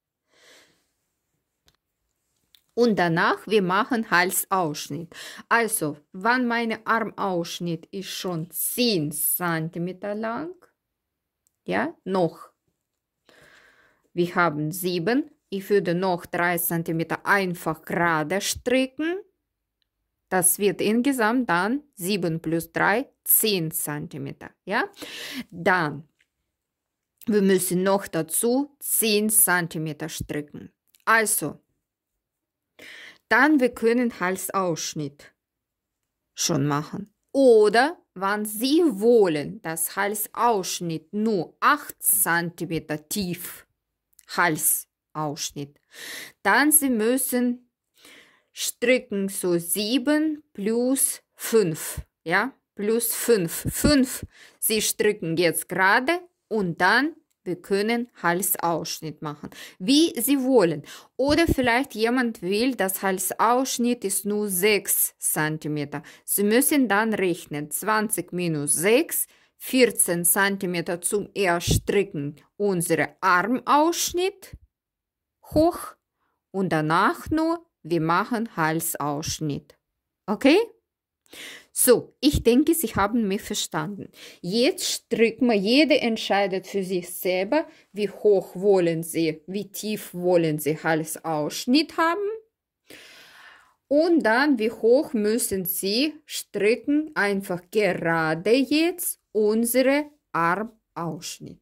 Und danach, wir machen Halsausschnitt. Also, wenn mein Armausschnitt ist schon zehn Zentimeter lang, ja, noch, wir haben sieben, ich würde noch drei Zentimeter einfach gerade stricken. Das wird insgesamt dann sieben plus drei, zehn Zentimeter, ja. Dann, wir müssen noch dazu zehn Zentimeter stricken. Also, dann wir können Halsausschnitt schon machen. Oder wenn Sie wollen, dass Halsausschnitt nur acht Zentimeter tief Halsausschnitt, dann Sie müssen stricken so sieben plus fünf, ja, plus fünf. fünf Sie stricken jetzt gerade und dann wir können Halsausschnitt machen, wie Sie wollen. Oder vielleicht jemand will, dass Halsausschnitt ist nur sechs Zentimeter. Sie müssen dann rechnen, zwanzig minus sechs, vierzehn Zentimeter zum Erstricken. Unsere Armausschnitt hoch und danach nur, wir machen Halsausschnitt. Okay? So, ich denke, Sie haben mich verstanden. Jetzt stricken wir, jede entscheidet für sich selber, wie hoch wollen Sie, wie tief wollen Sie Halsausschnitt haben. Und dann, wie hoch müssen Sie stricken, einfach gerade jetzt unsere Armausschnitt.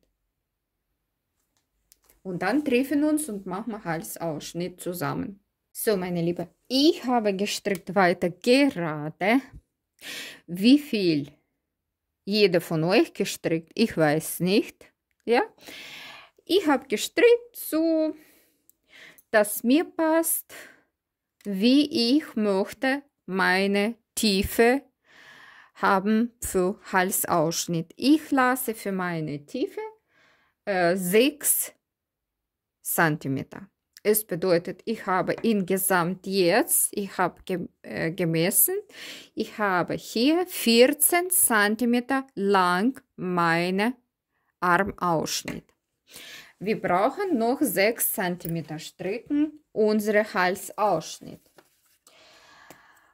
Und dann treffen wir uns und machen wir Halsausschnitt zusammen. So, meine Liebe, ich habe gestrickt weiter gerade. Wie viel jeder von euch gestrickt, ich weiß nicht. Ja, ich habe gestrickt so, dass mir passt, wie ich möchte meine Tiefe haben für Halsausschnitt. Ich lasse für meine Tiefe äh, sechs Zentimeter. Es bedeutet, ich habe insgesamt jetzt, ich habe ge äh, gemessen, ich habe hier vierzehn Zentimeter lang meine Armausschnitt. Wir brauchen noch sechs Zentimeter stricken, unsere Halsausschnitt.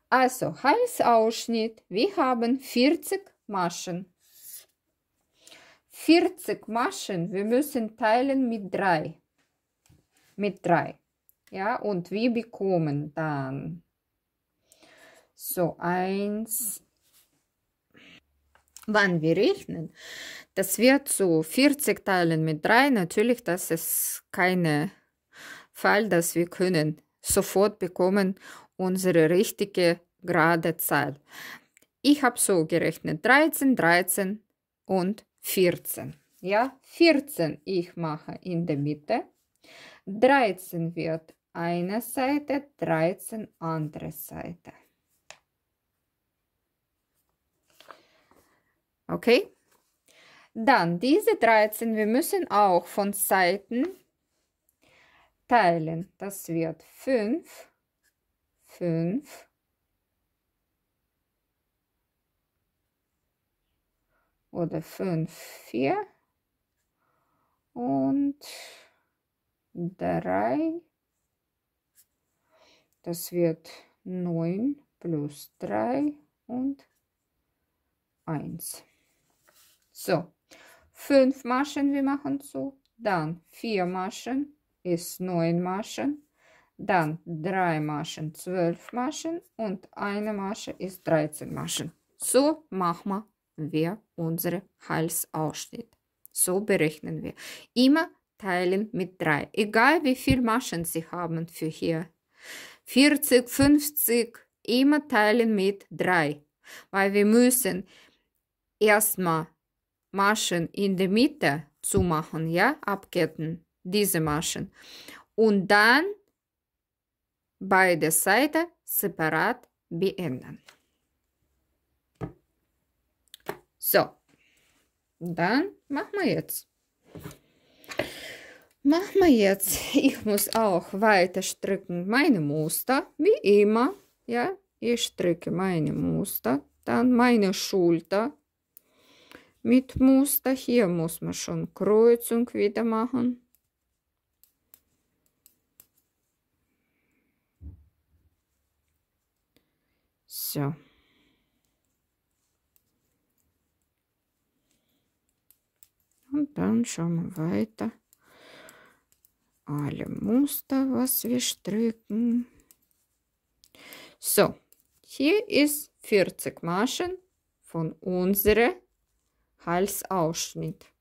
Also, Halsausschnitt. Wir haben vierzig Maschen. vierzig Maschen, wir müssen teilen mit drei. Mit drei. Ja, und wir bekommen dann so eins. Wann wir rechnen, das wird so vierzig teilen mit drei. Natürlich, das ist kein Fall, dass wir können sofort bekommen unsere richtige gerade Zahl. Ich habe so gerechnet, dreizehn, dreizehn und vierzehn. Ja, vierzehn ich mache in der Mitte. dreizehn wird eine Seite, dreizehn andere Seite. Okay? Dann diese dreizehn, wir müssen auch von Seiten teilen. Das wird fünf, fünf, oder fünf, vier und drei. Das wird neun plus drei und eins. So, fünf Maschen wir machen so, dann vier Maschen ist neun Maschen, dann drei Maschen, zwölf Maschen und eine Masche ist dreizehn Maschen. So machen wir unsere Halsausschnitt. So berechnen wir. Immer teilen mit drei. Egal wie viele Maschen Sie haben für hier. vierzig, fünfzig, immer teilen mit drei. Weil wir müssen erstmal Maschen in der Mitte zumachen, ja, abketten, diese Maschen. Und dann beide Seiten separat beenden. So, dann machen wir jetzt. Machen wir jetzt. Ich muss auch weiter stricken meine Muster, wie immer. Ja, ich stricke meine Muster, dann meine Schulter mit Muster. Hier muss man schon Kreuzung wieder machen. So. Und dann schauen wir weiter. Alle Muster, was wir stricken. So, hier ist vierzig Maschen von unserem Halsausschnitt.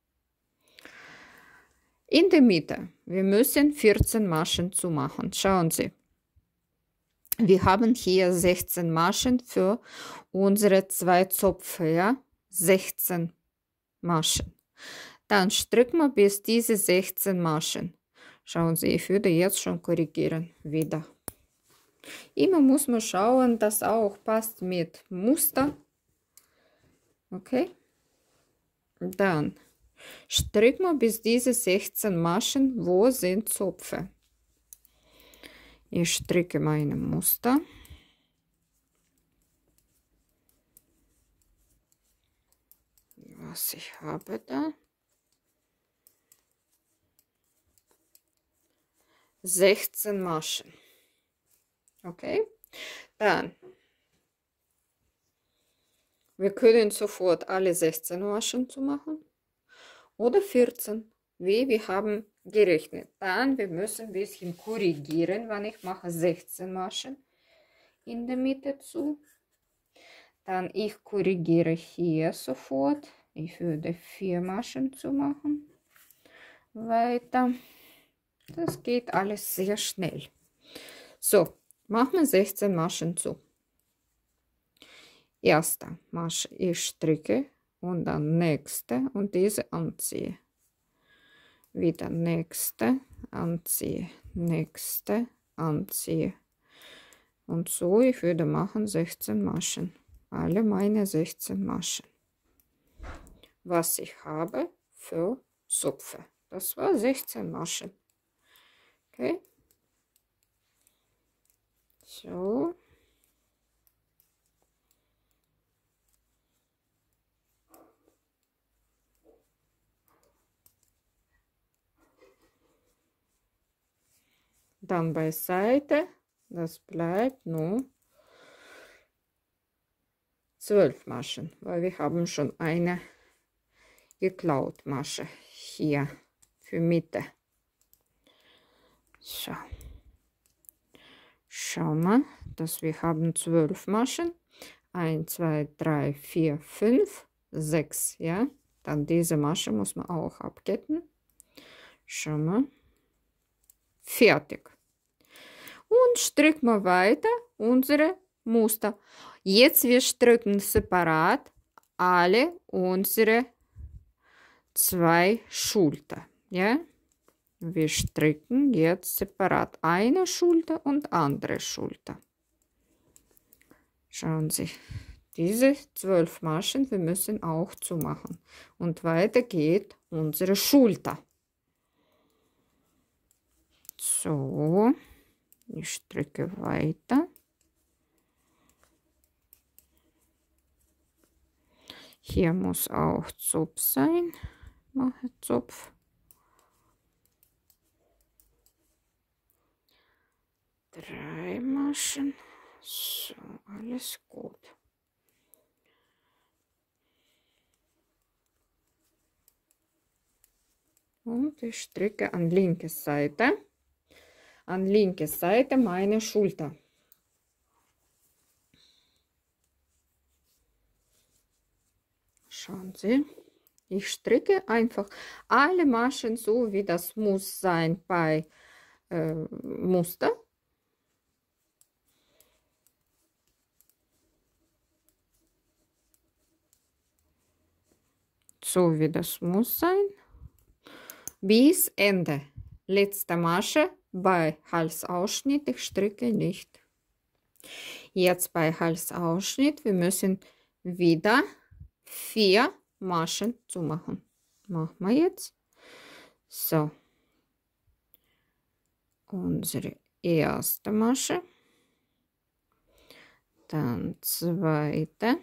In der Mitte, wir müssen vierzehn Maschen zumachen. Schauen Sie, wir haben hier sechzehn Maschen für unsere zwei Zöpfe, ja, sechzehn Maschen. Dann stricken wir bis diese sechzehn Maschen. Schauen Sie, ich würde jetzt schon korrigieren, wieder. Immer muss man schauen, dass auch passt mit Muster. Okay. Dann stricken wir bis diese sechzehn Maschen, wo sind Zöpfe. Ich stricke meine Muster. Was ich habe da. sechzehn Maschen. Okay, dann wir können sofort alle sechzehn Maschen zu machen oder vierzehn, wie wir haben gerechnet. Dann wir müssen ein bisschen korrigieren, wenn ich mache sechzehn Maschen in der Mitte zu. Dann ich korrigiere hier sofort. Ich würde vier Maschen zu machen. Weiter. Das geht alles sehr schnell. So, machen wir sechzehn Maschen zu. Erste Masche, ich stricke und dann nächste und diese anziehe. Wieder nächste, anziehe, nächste, anziehe. Und so, ich würde machen sechzehn Maschen. Alle meine sechzehn Maschen. Was ich habe für Zöpfe. Das war sechzehn Maschen. Okay. So. Dann beiseite. Das bleibt nur zwölf Maschen, weil wir haben schon eine geklaut Masche hier für Mitte. So. Schau mal, dass wir haben zwölf Maschen. eins, zwei, drei, vier, fünf, sechs, ja. Dann diese Masche muss man auch abketten. Schau mal. Fertig. Und stricken wir weiter unsere Muster. Jetzt wir stricken separat alle unsere zwei Schulter, ja. Wir stricken jetzt separat eine Schulter und andere Schulter. Schauen Sie, diese zwölf Maschen, wir müssen auch zumachen. Und weiter geht unsere Schulter. So, ich stricke weiter. Hier muss auch Zopf sein. Mache Zopf. Drei Maschen. So, alles gut. Und ich stricke an linke Seite. An linke Seite meine Schulter. Schauen Sie, ich stricke einfach alle Maschen so, wie das muss sein bei äh, Muster. So wie das muss sein. Bis Ende. Letzte Masche bei Halsausschnitt. Ich stricke nicht. Jetzt bei Halsausschnitt. Wir müssen wieder vier Maschen zumachen. Machen wir jetzt. So. Unsere erste Masche. Dann zweite.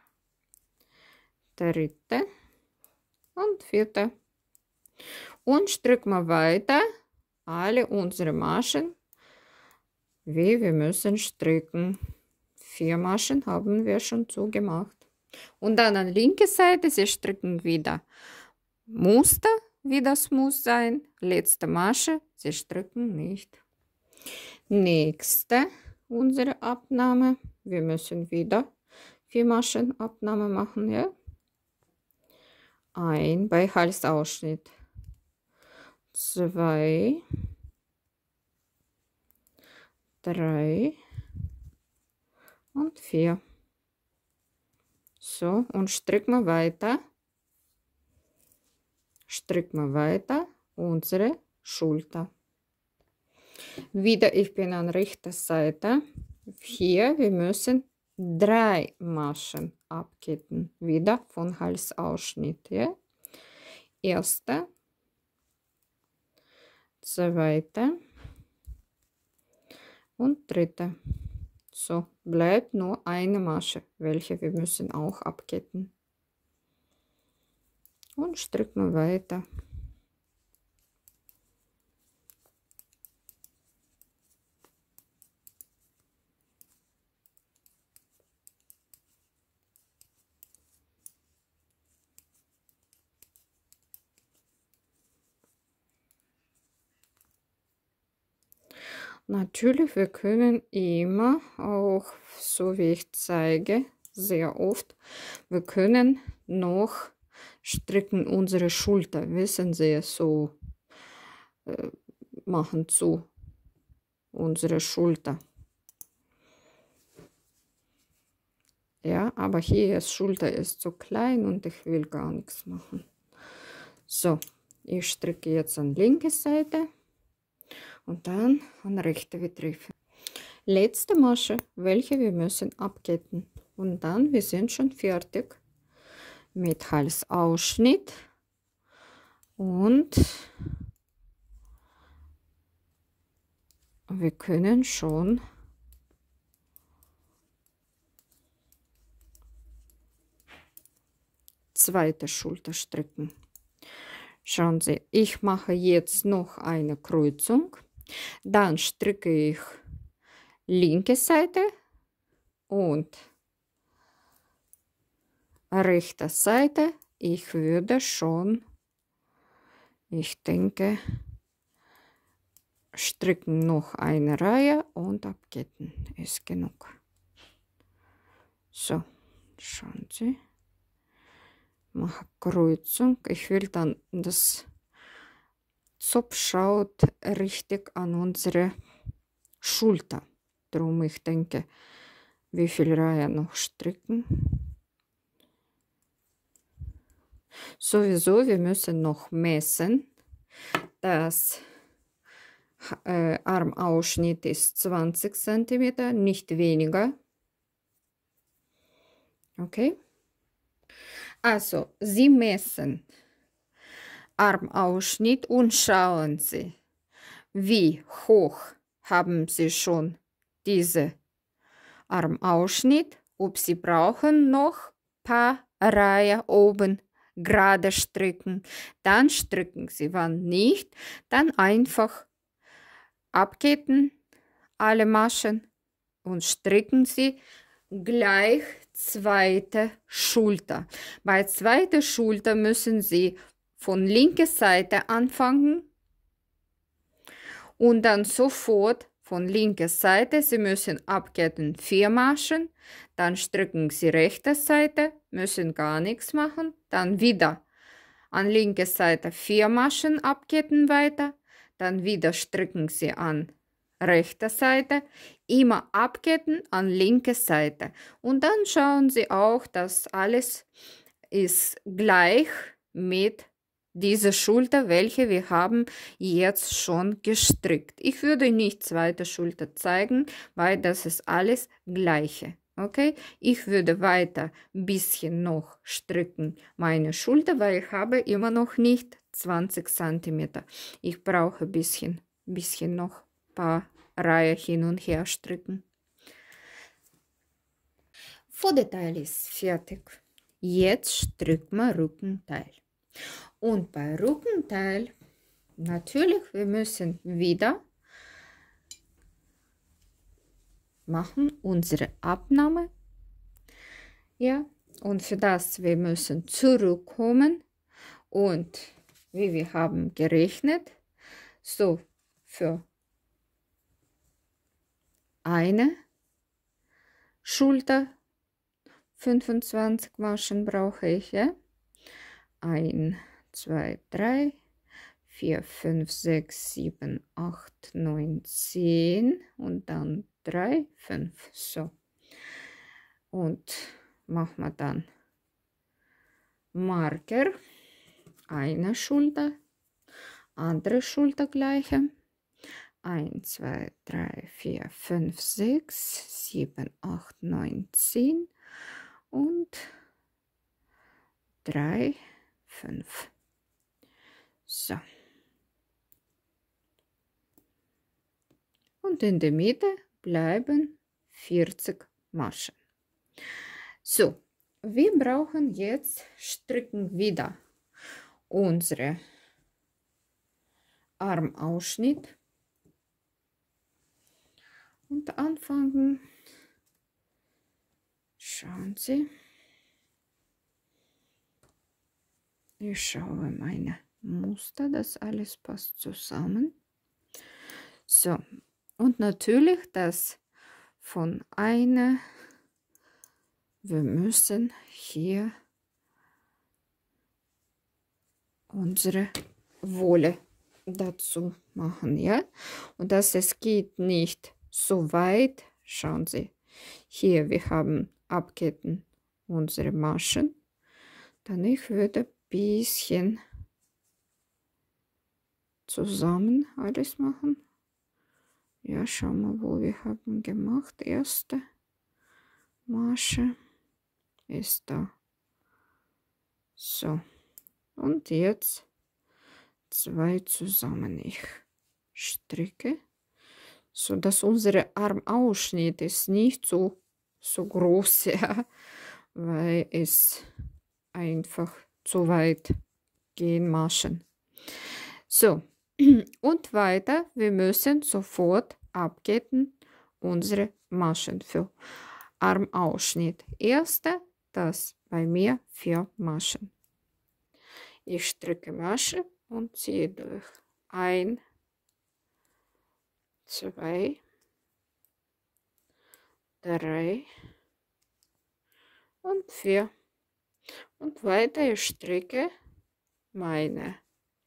Dritte. Und vierte. Und stricken wir weiter alle unsere Maschen, wie wir müssen stricken. Vier Maschen haben wir schon zugemacht. Und dann an linke Seite, sie stricken wieder Muster, wie das muss sein. Letzte Masche, sie stricken nicht. Nächste, unsere Abnahme. Wir müssen wieder vier Maschen Abnahme machen, ja. Ein bei Halsausschnitt. Zwei. Drei. Und vier. So, und stricken wir weiter. Stricken wir weiter unsere Schulter. Wieder, ich bin an rechter Seite. Hier, wir müssen drei Maschen abketten. Wieder von Halsausschnitt. Ja? Erste. Zweite. Und dritte. So, bleibt nur eine Masche, welche wir müssen auch abketten. Und stricken wir weiter. Natürlich, wir können immer auch, so wie ich zeige, sehr oft, wir können noch stricken unsere Schulter, wissen Sie, so äh, machen zu unsere Schulter. Ja, aber hier ist Schulter ist zu klein und ich will gar nichts machen. So, ich stricke jetzt an linke Seite. Und dann an rechte Betriebe. Letzte Masche, welche wir müssen abketten. Und dann, wir sind schon fertig mit Halsausschnitt. Und wir können schon zweite Schulter stricken. Schauen Sie, ich mache jetzt noch eine Kreuzung. Dann stricke ich linke Seite und rechte Seite. Ich würde schon, ich denke, stricken noch eine Reihe und abketten ist genug. So, schauen Sie. Mache Kreuzung. Ich will dann, das Zopf schaut richtig an unsere Schulter. Darum ich denke, wie viel Reihe noch stricken. Sowieso, wir müssen noch messen. Das äh, Armausschnitt ist zwanzig Zentimeter, nicht weniger. Okay. Also, Sie messen Armausschnitt und schauen Sie, wie hoch haben Sie schon diese Armausschnitt, ob Sie brauchen noch ein paar Reihen oben gerade stricken. Dann stricken Sie, wann nicht, dann einfach abketten, alle Maschen und stricken Sie gleich zweite Schulter. Bei zweiter Schulter müssen Sie von linker Seite anfangen und dann sofort von linker Seite. Sie müssen abketten vier Maschen, dann stricken Sie rechte Seite, müssen gar nichts machen, dann wieder an linker Seite vier Maschen abketten weiter, dann wieder stricken Sie an rechter Seite, immer abketten an linker Seite und dann schauen Sie auch, dass alles ist gleich mit dieser Schulter, welche wir haben jetzt schon gestrickt. Ich würde nicht zweite Schulter zeigen, weil das ist alles gleiche. Okay, ich würde weiter ein bisschen noch stricken meine Schulter, weil ich habe immer noch nicht zwanzig Zentimeter. Ich brauche ein bisschen, bisschen noch ein paar Reihen hin und her stricken. Vorderteil ist fertig. Jetzt stricken wir Rückenteil. Und bei Rückenteil, natürlich, wir müssen wieder machen unsere Abnahme. Ja, und für das wir müssen zurückkommen und wie wir haben gerechnet, so für eine Schulter fünfundzwanzig Maschen brauche ich, ja. eins, zwei, drei, vier, fünf, sechs, sieben, acht, neun, zehn und dann drei, fünf. So. Und machen wir dann Marker. Eine Schulter, andere Schulter gleiche. eins, zwei, drei, vier, fünf, sechs, sieben, acht, neun, zehn und drei, fünf. So. Und in der Mitte bleiben vierzig Maschen. So, wir brauchen jetzt stricken wieder unsere Armausschnitt und anfangen. Schauen Sie. Ich schaue meine Muster, das alles passt zusammen. So, und natürlich das von einer, wir müssen hier unsere Wolle dazu machen, ja. Und das es geht nicht so weit. Schauen Sie, hier wir haben abketten unsere Maschen. Dann ich würde bisschen zusammen alles machen. Ja, schauen wir, wo wir haben gemacht. Erste Masche ist da. So. Und jetzt zwei zusammen. Ich stricke, so dass unsere Armausschnitt ist nicht so, so groß, ja, weil es einfach zu weit gehen Maschen. So, und weiter, wir müssen sofort abketten unsere Maschen für Armausschnitt. Erste, das bei mir vier Maschen. Ich stricke Masche und ziehe durch. Ein, zwei, drei und vier. Und weiter ich stricke meine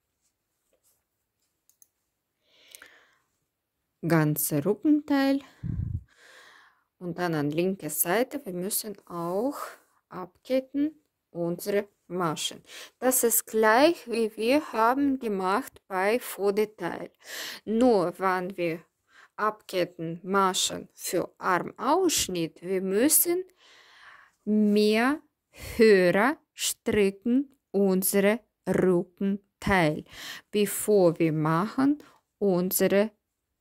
ganze Rückenteil und dann an linker Seite. Wir müssen auch abketten unsere Maschen. Das ist gleich wie wir haben gemacht bei Vordetail. Nur wenn wir abketten Maschen für Armausschnitt, wir müssen mehr höher stricken unsere Rückenteil, bevor wir machen unsere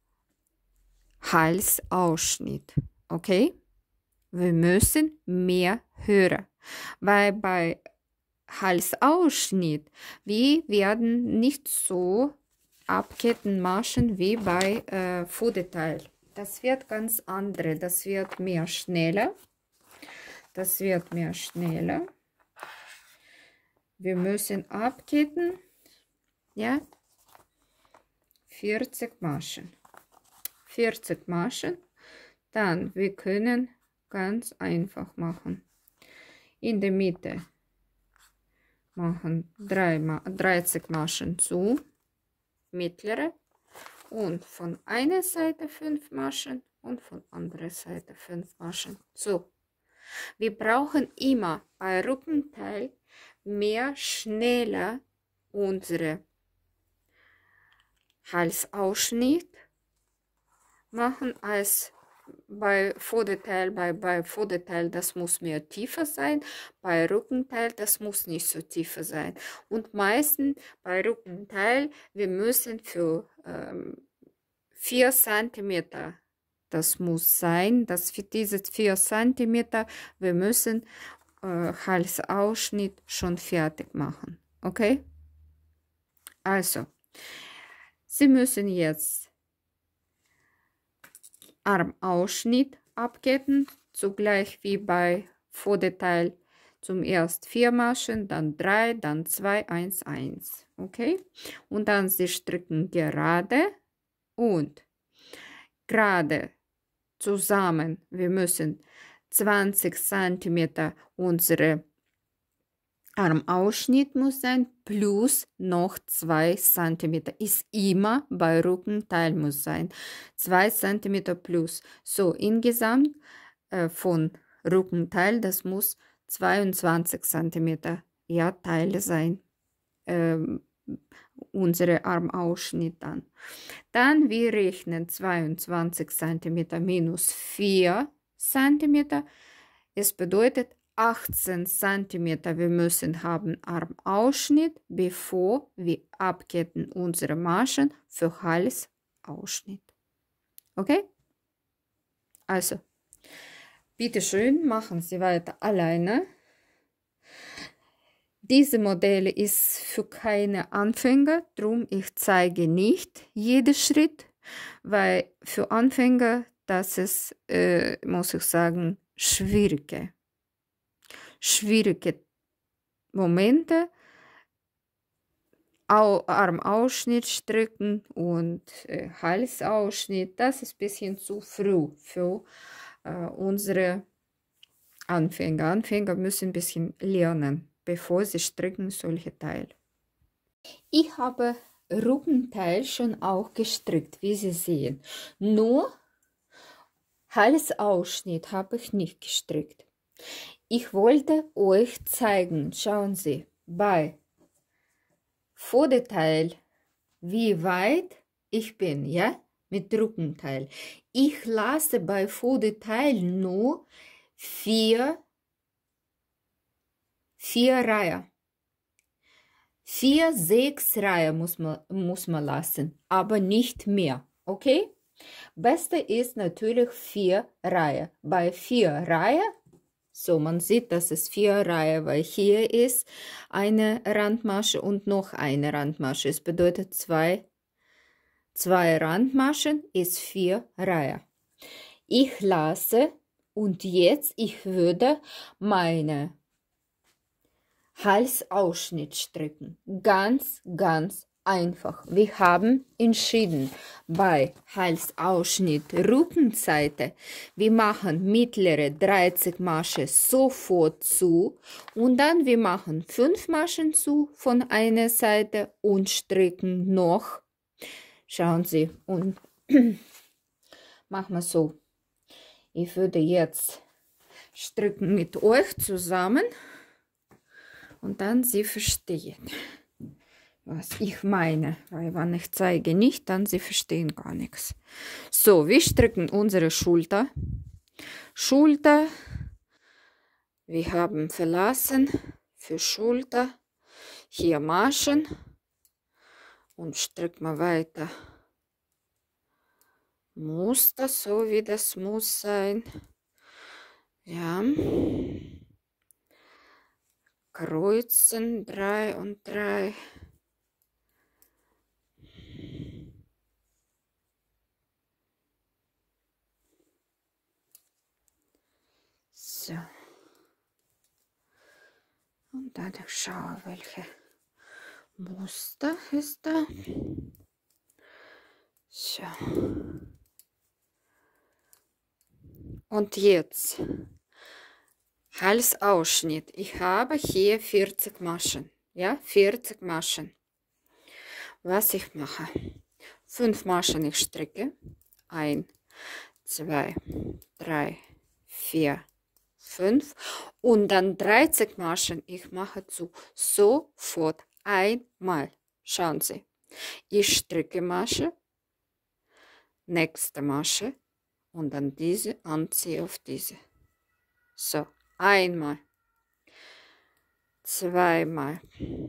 Halsausschnitt. Okay? Wir müssen mehr höher, weil bei Halsausschnitt wir werden nicht so abketten Maschen wie bei äh, Vordetail. Das wird ganz andere, das wird mehr schneller. Das wird mehr schneller. Wir müssen abketten, ja, vierzig Maschen. vierzig Maschen. Dann wir können ganz einfach machen. In der Mitte machen dreißig Maschen zu, mittlere, und von einer Seite fünf Maschen und von anderer Seite fünf Maschen zu. Wir brauchen immer bei Rückenteil mehr schneller unsere Halsausschnitt machen als bei Vordetail. Bei, bei Vordetail, das muss mehr tiefer sein, bei Rückenteil, das muss nicht so tiefer sein. Und meistens bei Rückenteil, wir müssen für ähm, vier Zentimeter, das muss sein, dass für diese vier Zentimeter, wir müssen äh, Halsausschnitt schon fertig machen. Okay? Also, Sie müssen jetzt Armausschnitt abketten, zugleich wie bei Vordetail. Zum erst vier Maschen, dann drei, dann zwei, eins, eins. Okay? Und dann Sie stricken gerade und gerade zusammen. Wir müssen zwanzig Zentimeter unsere Armausschnitt muss sein, plus noch zwei Zentimeter. Ist immer bei Rückenteil muss sein. zwei Zentimeter plus. So, insgesamt äh, von Rückenteil, das muss zweiundzwanzig Zentimeter ja, Teile sein. Ähm, unsere Armausschnitt dann. Dann wir rechnen zweiundzwanzig Zentimeter minus vier Zentimeter. Es bedeutet achtzehn Zentimeter wir müssen haben Armausschnitt, bevor wir abketten unsere Maschen für Halsausschnitt. Okay? Also, bitte schön, machen Sie weiter alleine. Diese Modelle ist für keine Anfänger, drum ich zeige nicht jeden Schritt, weil für Anfänger, das ist, äh, muss ich sagen, schwierige schwierige Momente, Au Armausschnitt stricken und äh, Halsausschnitt, das ist ein bisschen zu früh für äh, unsere Anfänger. Anfänger müssen ein bisschen lernen, bevor sie stricken solche Teile. Ich habe Rückenteil schon auch gestrickt, wie Sie sehen. Nur Halsausschnitt habe ich nicht gestrickt. Ich wollte euch zeigen, schauen Sie, bei Vordetail, wie weit ich bin, ja, mit Rückenteil. Ich lasse bei Vordetail nur vier, vier Reihen. Vier, sechs Reihen muss man, muss man lassen, aber nicht mehr, okay? Beste ist natürlich vier Reihen. Bei vier Reihen, so, man sieht, dass es vier Reihen, weil hier ist eine Randmasche und noch eine Randmasche. Es bedeutet zwei, zwei Randmaschen ist vier Reihen. Ich lasse Und jetzt, ich würde meine Halsausschnitt stricken. Ganz, ganz einfach. Wir haben entschieden, bei Halsausschnitt Rückenseite, wir machen mittlere dreißig Masche sofort zu und dann wir machen fünf Maschen zu von einer Seite und stricken noch. Schauen Sie, und machen wir so. Ich würde jetzt stricken mit euch zusammen und dann Sie verstehen, was ich meine. Weil wenn ich zeige nicht, dann Sie verstehen gar nichts. So, wir stricken unsere Schulter. Schulter, wir haben verlassen für Schulter. Hier Maschen und stricken wir weiter. Muster, so wie das muss sein. Ja. Kreuzen, drei und drei. So. Und dann ich schaue, welche Muster ist da. So. Und jetzt Halsausschnitt. Ich habe hier vierzig Maschen. Ja, vierzig Maschen. Was ich mache? fünf Maschen ich stricke. eins, zwei, drei, vier, fünf. Und dann dreißig Maschen. Ich mache zu sofort einmal. Schauen Sie. Ich stricke Masche. Nächste Masche. Und dann diese anziehe auf diese. So, einmal, zweimal,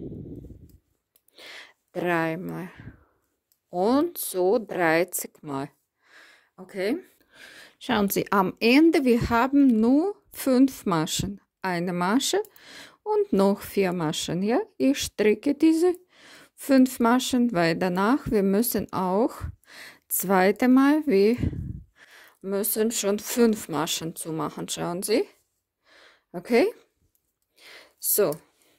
dreimal und so dreißig Mal. Okay? Schauen Sie, am Ende, wir haben nur fünf Maschen. Eine Masche und noch vier Maschen. Ja? Ich stricke diese fünf Maschen, weil danach, wir müssen auch zweite Mal, wir müssen schon fünf Maschen zumachen, schauen Sie. Okay? So.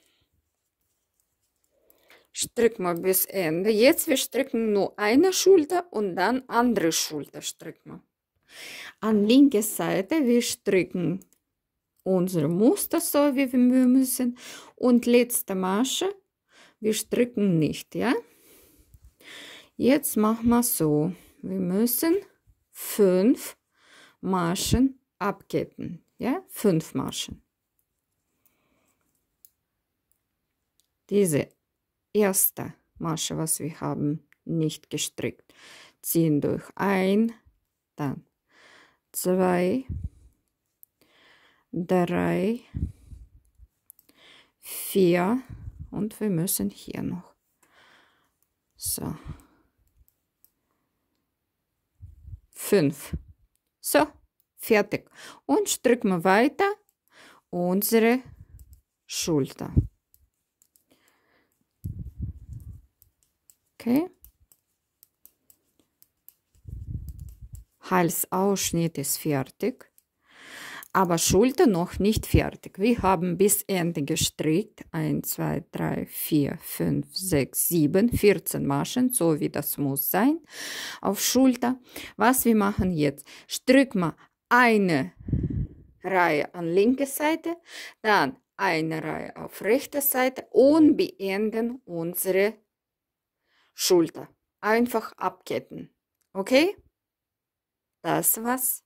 Stricken wir bis Ende. Jetzt wir stricken nur eine Schulter und dann andere Schulter stricken wir. An linke Seite, wir stricken unsere Muster so, wie wir müssen. Und letzte Masche, wir stricken nicht, ja? Jetzt machen wir so. Wir müssen fünf Maschen abketten. Ja, fünf Maschen. Diese erste Masche, was wir haben, nicht gestrickt, ziehen durch ein, dann zwei, drei, vier und wir müssen hier noch. So. fünf. So, fertig. Und stricken wir weiter unsere Schulter. Okay. Halsausschnitt ist fertig, aber Schulter noch nicht fertig. Wir haben bis Ende gestrickt. eins, zwei, drei, vier, fünf, sechs, sieben, vierzehn Maschen, so wie das muss sein, auf Schulter. Was wir machen jetzt? Stricken wir eine Reihe an linke Seite, dann eine Reihe auf rechte Seite und beenden unsere Schulter. Einfach abketten. Okay? Das war's.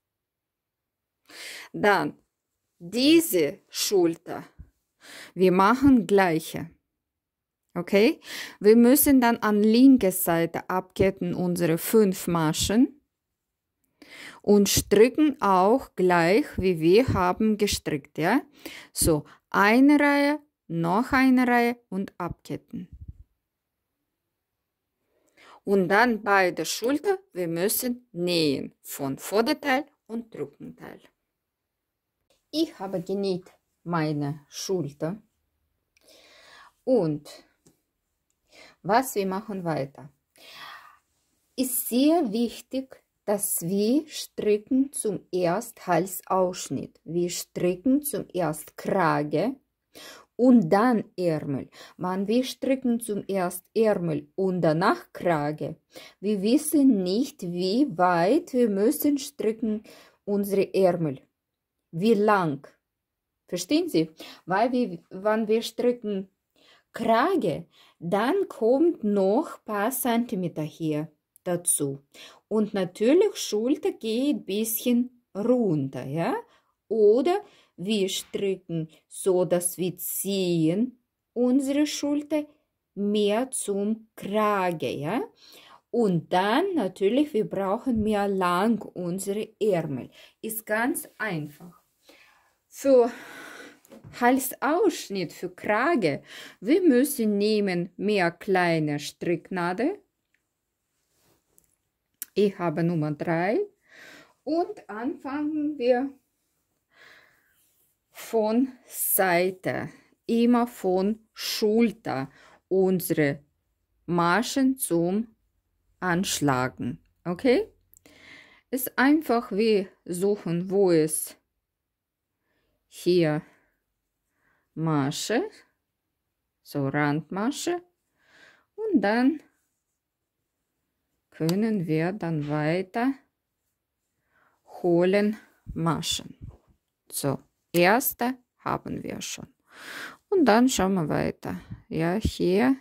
Dann diese Schulter. Wir machen gleiche. Okay? Wir müssen dann an linke Seite abketten unsere fünf Maschen und stricken auch gleich, wie wir haben gestrickt. Ja? So, eine Reihe, noch eine Reihe und abketten. Und dann beide Schulter, wir müssen nähen von Vorderteil und Rückenteil. Ich habe genäht meine Schulter und was wir machen weiter. Ist sehr wichtig, dass wir stricken zum erst Halsausschnitt. Wir stricken zum erst Krage und dann Ärmel. Wenn wir stricken zum erst Ärmel und danach Krage, wir wissen nicht, wie weit wir müssen stricken unsere Ärmel. Wie lang. Verstehen Sie? Weil wir, wenn wir stricken Krage, dann kommt noch ein paar Zentimeter hier dazu. Und natürlich Schulter geht ein bisschen runter, ja? Oder wir stricken so, dass wir ziehen unsere Schulter mehr zum Krage, ja? Und dann natürlich, wir brauchen mehr lang unsere Ärmel. Ist ganz einfach. Für Halsausschnitt, für Krage, wir müssen nehmen mehr kleine Stricknadel. Ich habe Nummer drei und anfangen wir von Seite, immer von Schulter, unsere Maschen zum Anschlagen. Okay? Ist einfach, wir suchen, wo es hier Masche, so Randmasche, und dann können wir dann weiter holen Maschen. So, erste haben wir schon. Und dann schauen wir weiter. Ja, hier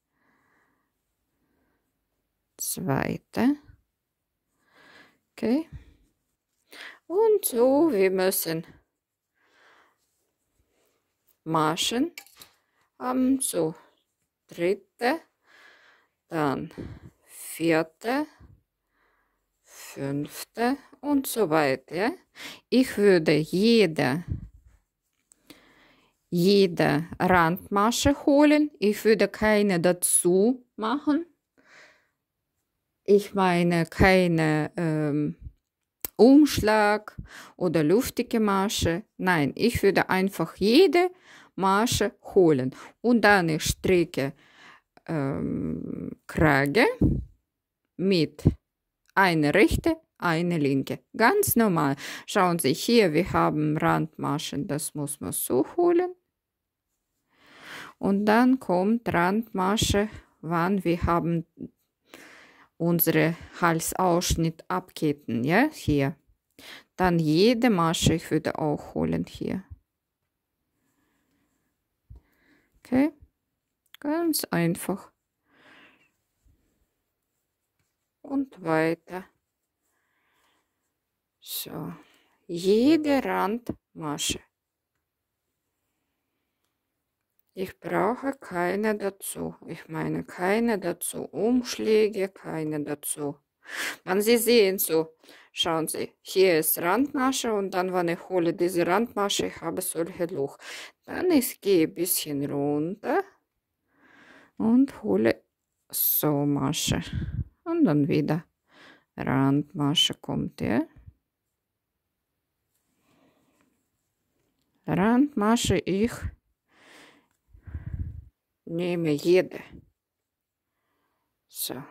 zweite. Okay. Und so, wir müssen Maschen haben, so dritte, dann vierte, fünfte und so weiter. Ich würde jede, jede Randmasche holen. Ich würde keine dazu machen. Ich meine keine ähm, Umschlag oder luftige Masche. Nein, ich würde einfach jede Masche holen. Und dann ich stricke ähm, Krage mit eine rechte, eine linke. Ganz normal. Schauen Sie hier, wir haben Randmaschen, das muss man so holen. Und dann kommt Randmasche, wann wir haben unsere Halsausschnitt abketten, ja, hier. Dann jede Masche, ich würde auch holen hier. Okay, ganz einfach. Und weiter. So, jede Randmasche. Ich brauche keine dazu. Ich meine keine dazu. Umschläge, keine dazu. Wenn Sie sehen, so, schauen Sie, hier ist Randmasche und dann, wenn ich hole diese Randmasche, ich habe solche Loch. Dann ich gehe ein bisschen runter und hole so Masche. Und dann wieder Randmasche kommt, ja. Randmasche, ich nehme jede. So.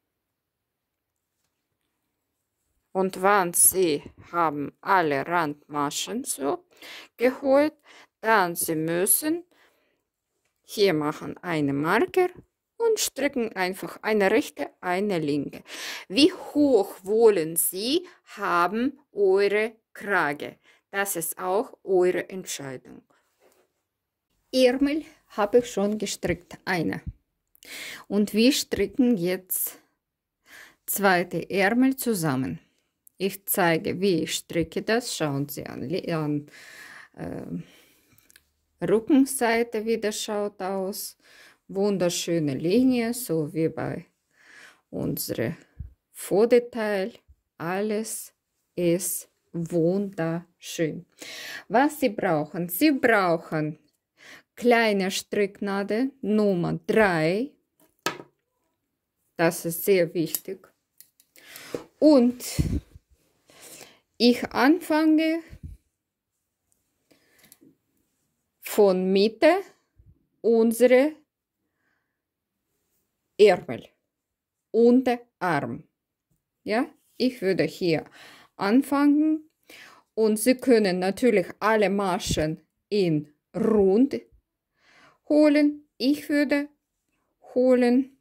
Und wenn Sie haben alle Randmaschen so geholt, dann Sie müssen hier machen eine Marker und stricken einfach eine rechte, eine linke. Wie hoch wollen Sie haben eure Krage? Das ist auch eure Entscheidung. Ärmel habe ich schon gestrickt, eine. Und wir stricken jetzt zweite Ärmel zusammen. Ich zeige, wie ich stricke das. Schauen Sie an, an äh, Rückenseite, wie das schaut aus. Wunderschöne Linie, so wie bei unserem Vordetail. Alles ist wunderschön. Was Sie brauchen? Sie brauchen kleine Stricknadel Nummer drei. Das ist sehr wichtig. Und ich anfange von Mitte unsere Ärmel, Unterarm. Ja, Ich würde hier anfangen und Sie können natürlich alle Maschen in rund holen. Ich würde holen,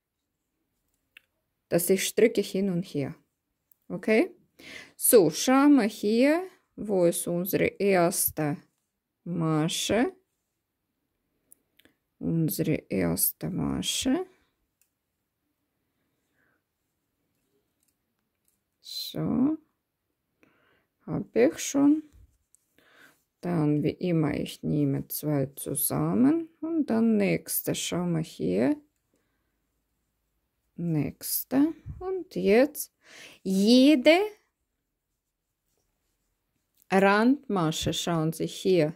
dass ich stricke hin und her. Okay? So, schauen wir hier, wo ist unsere erste Masche. Unsere erste Masche. So, habe ich schon. Dann wie immer, ich nehme zwei zusammen und dann nächste, schauen wir hier. Nächste und jetzt jede Randmasche, schauen Sie hier.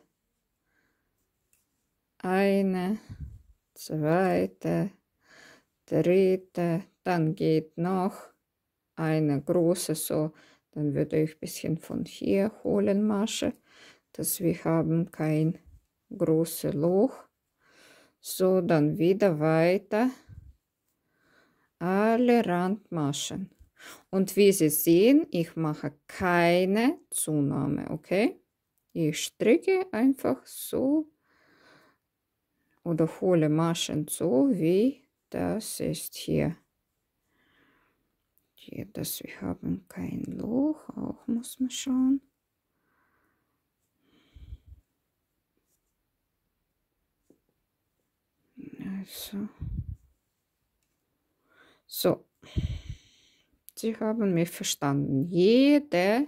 Eine, zweite, dritte, dann geht noch eine große, so, dann würde ich ein bisschen von hier holen, Masche, dass wir haben kein großes Loch. So, dann wieder weiter. Alle Randmaschen. Und wie Sie sehen, ich mache keine Zunahme, okay? Ich stricke einfach so oder hole Maschen so, wie das ist hier. Hier, dass wir haben kein Loch, auch muss man schauen. Also. So. Sie haben mich verstanden. Jede,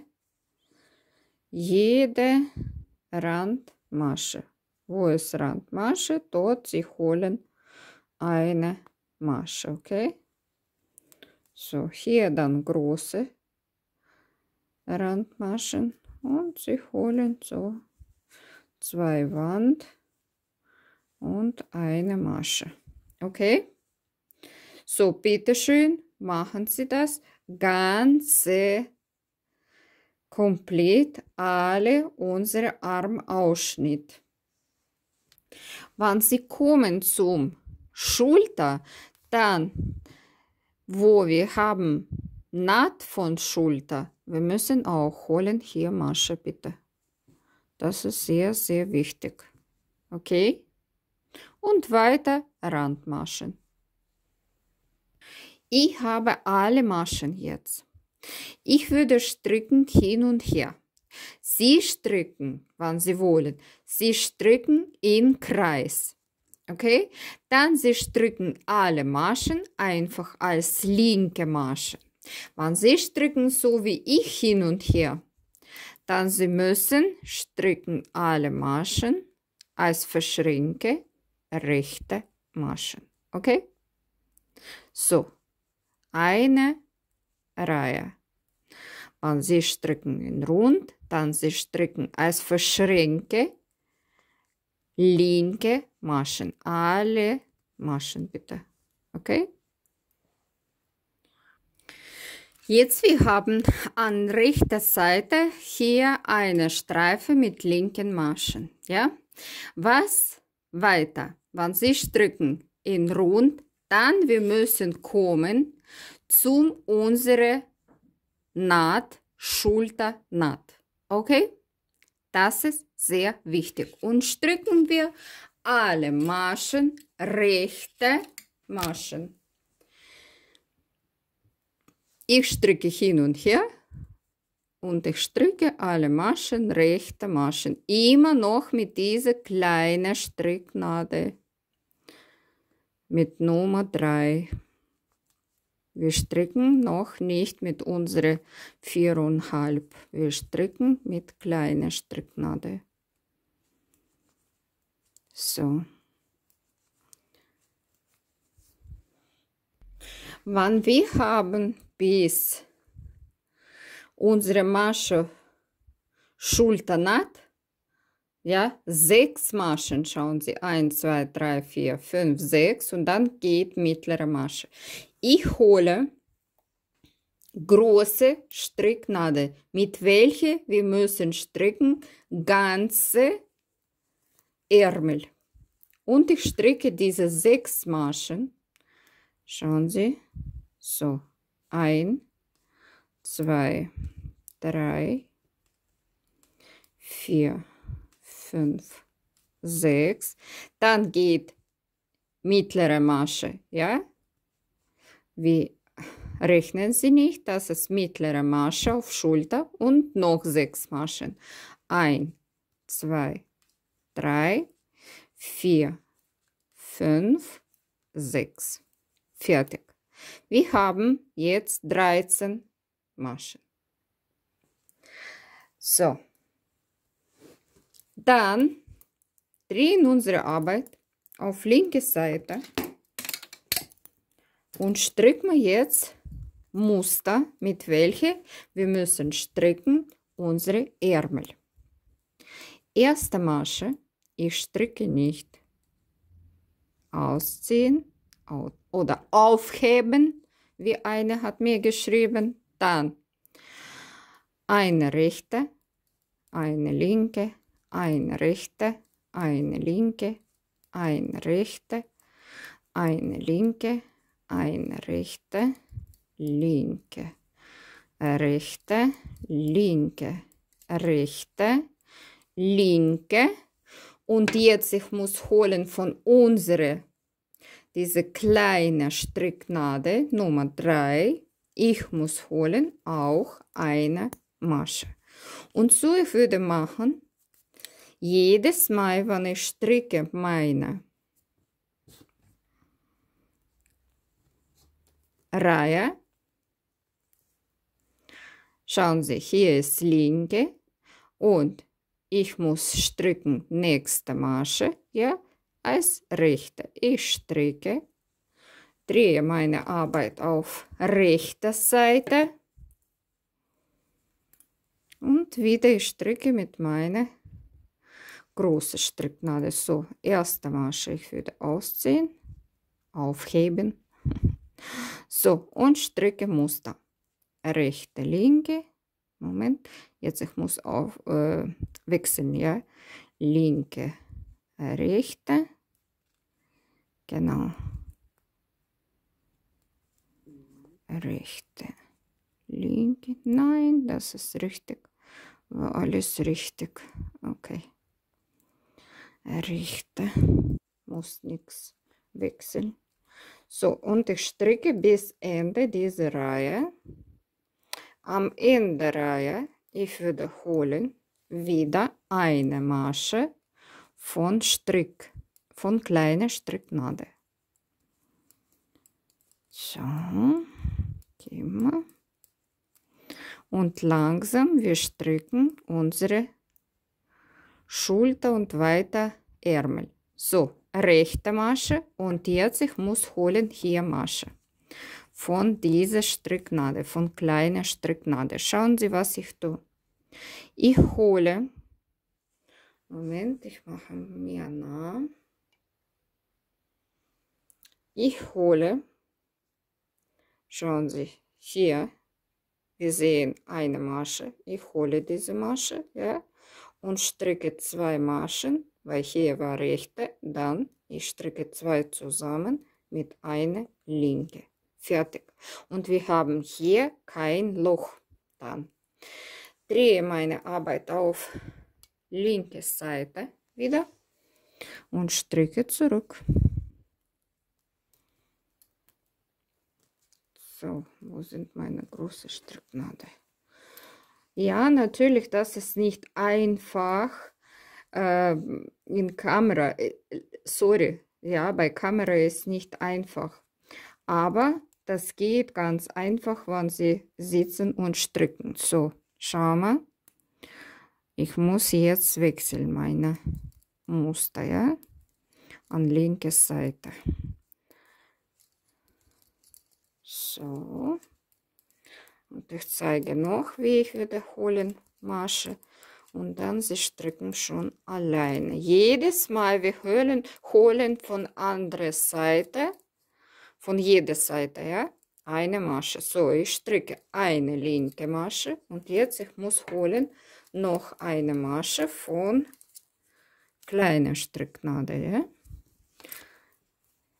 jede Randmasche. Wo ist Randmasche? Dort Sie holen eine Masche, okay? So, hier dann große Randmaschen und Sie holen so zwei Wand und eine Masche, okay? So, bitteschön, machen Sie das ganze komplett, alle unsere Armausschnitt. Wenn Sie kommen zum Schulter, dann, wo wir haben Naht von Schulter, wir müssen auch holen hier Masche, bitte. Das ist sehr, sehr wichtig. Okay? Und weiter Randmaschen. Ich habe alle Maschen jetzt. Ich würde stricken hin und her. Sie stricken, wann Sie wollen. Sie stricken im Kreis. Okay? Dann Sie stricken alle Maschen einfach als linke Masche. Wenn Sie stricken so wie ich hin und her, dann Sie müssen stricken alle Maschen als verschränke rechte Maschen. Okay? So. Eine Reihe. Wenn Sie stricken in rund, dann Sie stricken als verschränke linke Maschen. Alle Maschen bitte. Okay? Jetzt wir haben an rechter Seite hier eine Streife mit linken Maschen. Ja? Was weiter? Wenn Sie stricken in rund, dann wir müssen kommen zum unsere Naht, Schulternaht. Okay? Das ist sehr wichtig. Und stricken wir alle Maschen, rechte Maschen. Ich stricke hin und her und ich stricke alle Maschen, rechte Maschen. Immer noch mit dieser kleinen Stricknadel. Mit Nummer drei. Wir stricken noch nicht mit unserer viereinhalb. Wir stricken mit kleiner Stricknadel. So. Wenn wir haben bis unsere Masche Schulternaht, ja, sechs Maschen, schauen Sie, eins, zwei, drei, vier, fünf, sechs und dann geht mittlere Masche. Ich hole große Stricknadel, mit welcher wir müssen stricken ganze Ärmel. Und ich stricke diese sechs Maschen, schauen Sie, so, ein, zwei, drei, vier, fünf, sechs. Dann geht mittlere Masche, ja? Wir rechnen Sie nicht, das ist mittlere Masche auf Schulter und noch sechs Maschen. eins, zwei, drei, vier, fünf, sechs. Fertig. Wir haben jetzt dreizehn Maschen. So. Dann drehen unsere Arbeit auf linke Seite und stricken wir jetzt Muster, mit welche wir müssen stricken unsere Ärmel. Erste Masche, ich stricke nicht ausziehen oder aufheben, wie eine hat mir geschrieben. Dann eine rechte, eine linke, eine rechte, eine linke, eine rechte, eine linke, eine rechte, linke, rechte, linke, rechte, linke. Und jetzt ich muss holen von unserer diese kleine Stricknadel Nummer drei. Ich muss holen auch eine Masche. Und so ich würde machen, jedes Mal, wenn ich stricke meine Reihe, schauen Sie, hier ist linke und ich muss stricken nächste Masche, ja, als rechte. Ich stricke, drehe meine Arbeit auf rechte Seite und wieder ich stricke mit meiner großen Stricknadel. So, erste Masche, ich würde ausziehen, aufheben. So, und stricke Muster. Rechte, linke. Moment, jetzt ich muss auf äh, wechseln, ja. Linke, rechte. Genau. Rechte, linke. Nein, das ist richtig. War alles richtig. Okay. Rechte. Muss nichts wechseln. So, und ich stricke bis Ende dieser Reihe. Am Ende der Reihe, ich wiederhole wieder eine Masche von Strick, von kleiner Stricknadel. So, gehen wir. Und langsam wir stricken unsere Schulter und weiter Ärmel. So, rechte Masche und jetzt ich muss holen hier Masche von dieser Stricknadel, von kleiner Stricknadel. Schauen Sie, was ich tue. Ich hole, Moment, ich mache mir nah. Ich hole, schauen Sie, hier, wir sehen eine Masche. Ich hole diese Masche, ja, und stricke zwei Maschen, weil hier war rechte, dann ich stricke zwei zusammen mit einer linke. Fertig. Und wir haben hier kein Loch. Dann drehe meine Arbeit auf linke Seite wieder und stricke zurück. So, wo sind meine großen Stricknadeln? Ja, natürlich, das ist nicht einfach äh, in Kamera. Äh, sorry, ja, bei Kamera ist nicht einfach. Aber das geht ganz einfach, wenn Sie sitzen und stricken. So, schau mal. Ich muss jetzt wechseln meine Muster, ja, an linke Seite. So. Und ich zeige noch, wie ich wiederholen Masche. Und dann sie stricken schon alleine. Jedes Mal wir holen, holen von anderer Seite, von jeder Seite, ja, eine Masche. So, ich stricke eine linke Masche und jetzt ich muss holen noch eine Masche von kleiner Stricknadel, ja.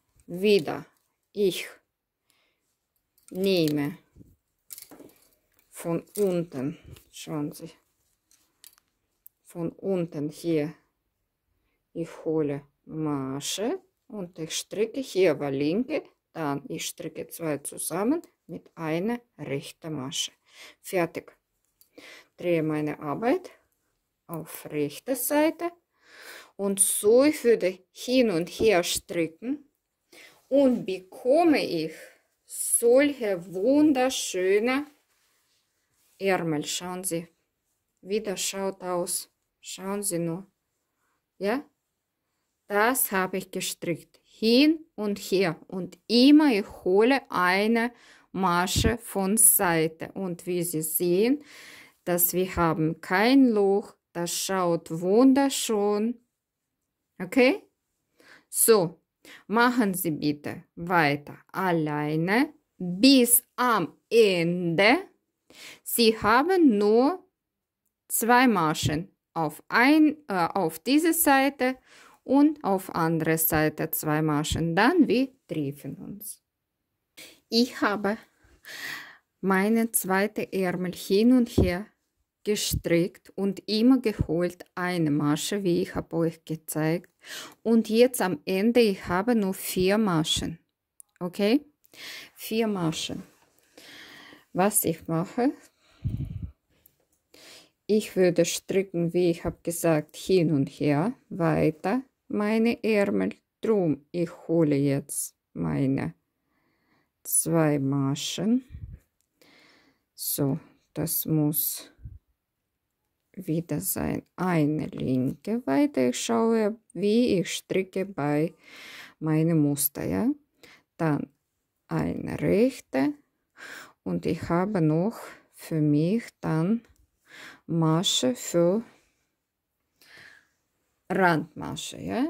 Wieder ich nehme von unten, schauen Sie, von unten hier, ich hole Masche und ich stricke, hier war linke, dann ich stricke zwei zusammen mit einer rechten Masche. Fertig. Drehe meine Arbeit auf rechte Seite und so ich würde hin und her stricken und bekomme ich solche wunderschöne Ärmel. Schauen Sie, wie das schaut aus. Schauen Sie nur. Ja, das habe ich gestrickt. Hin und her. Und immer ich hole eine Masche von Seite. Und wie Sie sehen, dass wir haben kein Loch. Das schaut wunderschön. Okay? So, machen Sie bitte weiter alleine bis am Ende. Sie haben nur zwei Maschen auf, ein, äh, auf diese Seite und auf andere Seite zwei Maschen. Dann wir treffen uns. Ich habe meine zweite Ärmel hin und her gestrickt und immer geholt eine Masche, wie ich habe euch gezeigt. Und jetzt am Ende, ich habe nur vier Maschen. Okay? Vier Maschen. Was ich mache, ich würde stricken, wie ich habe gesagt, hin und her weiter meine Ärmel. Drum, ich hole jetzt meine zwei Maschen. So, das muss wieder sein. Eine linke weiter. Ich schaue, wie ich stricke bei meinem Muster. Ja? Dann eine rechte. Und ich habe noch für mich dann Masche für Randmasche. Ja?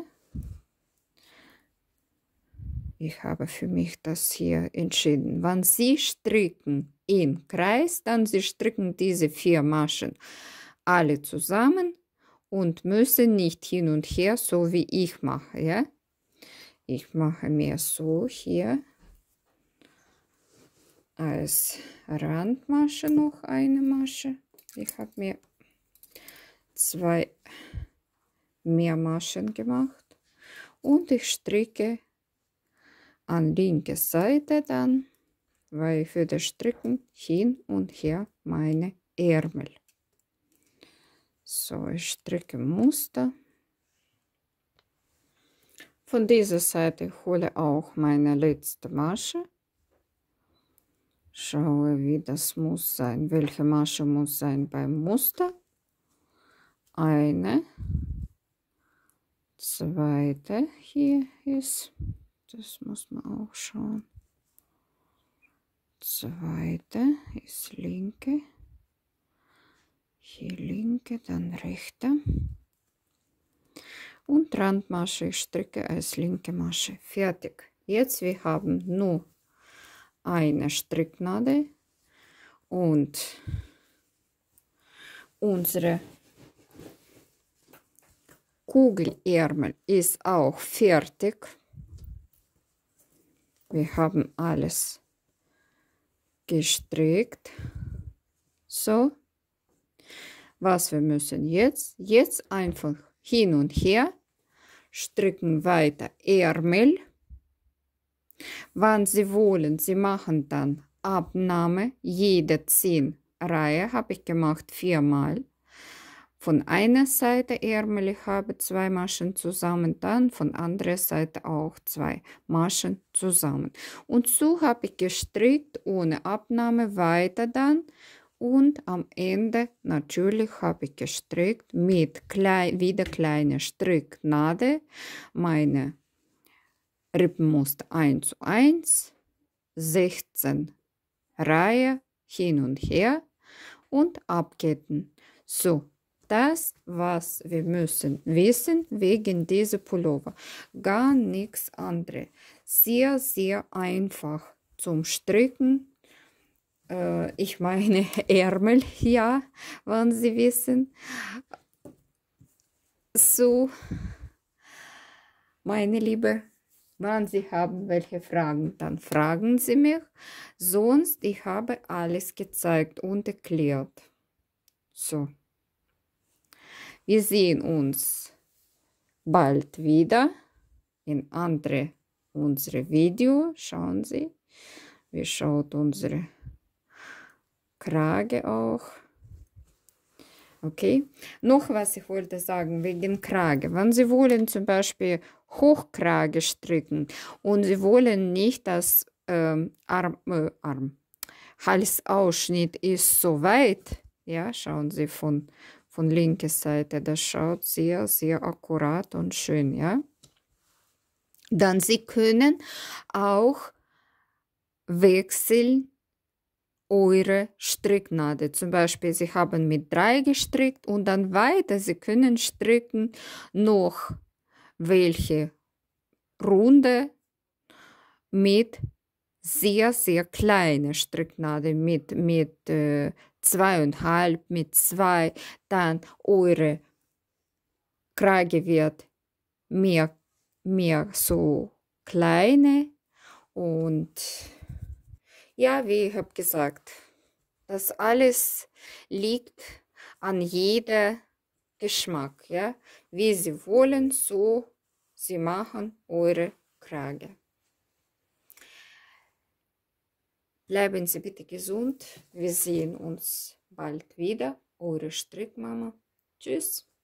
Ich habe für mich das hier entschieden. Wenn Sie stricken im Kreis, dann Sie stricken diese vier Maschen alle zusammen und müssen nicht hin und her, so wie ich mache. Ja? Ich mache mir so hier als Randmasche noch eine Masche. Ich habe mir zwei mehr Maschen gemacht und ich stricke an linke Seite dann, weil ich würde stricken hin und her meine Ärmel. So, ich stricke Muster. Von dieser Seite hole auch meine letzte Masche. Schaue, wie das muss sein. Welche Masche muss sein beim Muster? Eine. Zweite hier ist. Das muss man auch schauen. Zweite ist linke. Hier linke, dann rechte. Und Randmasche, ich stricke als linke Masche. Fertig. Jetzt wir haben nur eine Stricknadel und unsere Kugelärmel ist auch fertig. Wir haben alles gestrickt. So. Was wir müssen jetzt? Jetzt einfach hin und her, stricken weiter Ärmel. Wann Sie wollen, Sie machen dann Abnahme, jede zehn Reihe habe ich gemacht, viermal. Von einer Seite Ärmel, ich habe zwei Maschen zusammen, dann von anderer Seite auch zwei Maschen zusammen. Und so habe ich gestrickt, ohne Abnahme, weiter dann. Und am Ende natürlich habe ich gestrickt mit klein, wieder kleine Stricknadel meine Rippenmuster eins zu eins, sechzehn Reihe hin und her und abketten. So, das, was wir müssen wissen wegen dieser Pullover. Gar nichts anderes. Sehr, sehr einfach zum Stricken. Ich meine Ärmel, ja, wenn Sie wissen. So, meine Liebe, Wenn Sie haben welche Fragen, dann fragen Sie mich. Sonst, ich habe alles gezeigt und erklärt. So. Wir sehen uns bald wieder in andere unsere Video. Schauen Sie, wie schaut unsere Krage auch. Okay, noch was ich wollte sagen wegen Krage. Wenn Sie wollen zum Beispiel Hochkrage stricken und Sie wollen nicht, dass ähm, Arm, äh, Arm, Halsausschnitt ist so weit, ja, schauen Sie von, von linker Seite, das schaut sehr, sehr akkurat und schön, ja. Dann Sie können auch wechseln eure Stricknadel. Zum Beispiel, Sie haben mit drei gestrickt und dann weiter, Sie können stricken noch welche Runde mit sehr, sehr kleine Stricknadel, mit, mit äh, zweieinhalb, mit zwei, dann eure Krage wird mehr, mehr so kleine und ja, wie ich habe gesagt, das alles liegt an jeder Geschmack, ja. Wie Sie wollen, so Sie machen eure Krage. Bleiben Sie bitte gesund. Wir sehen uns bald wieder. Eure Strickmama. Tschüss.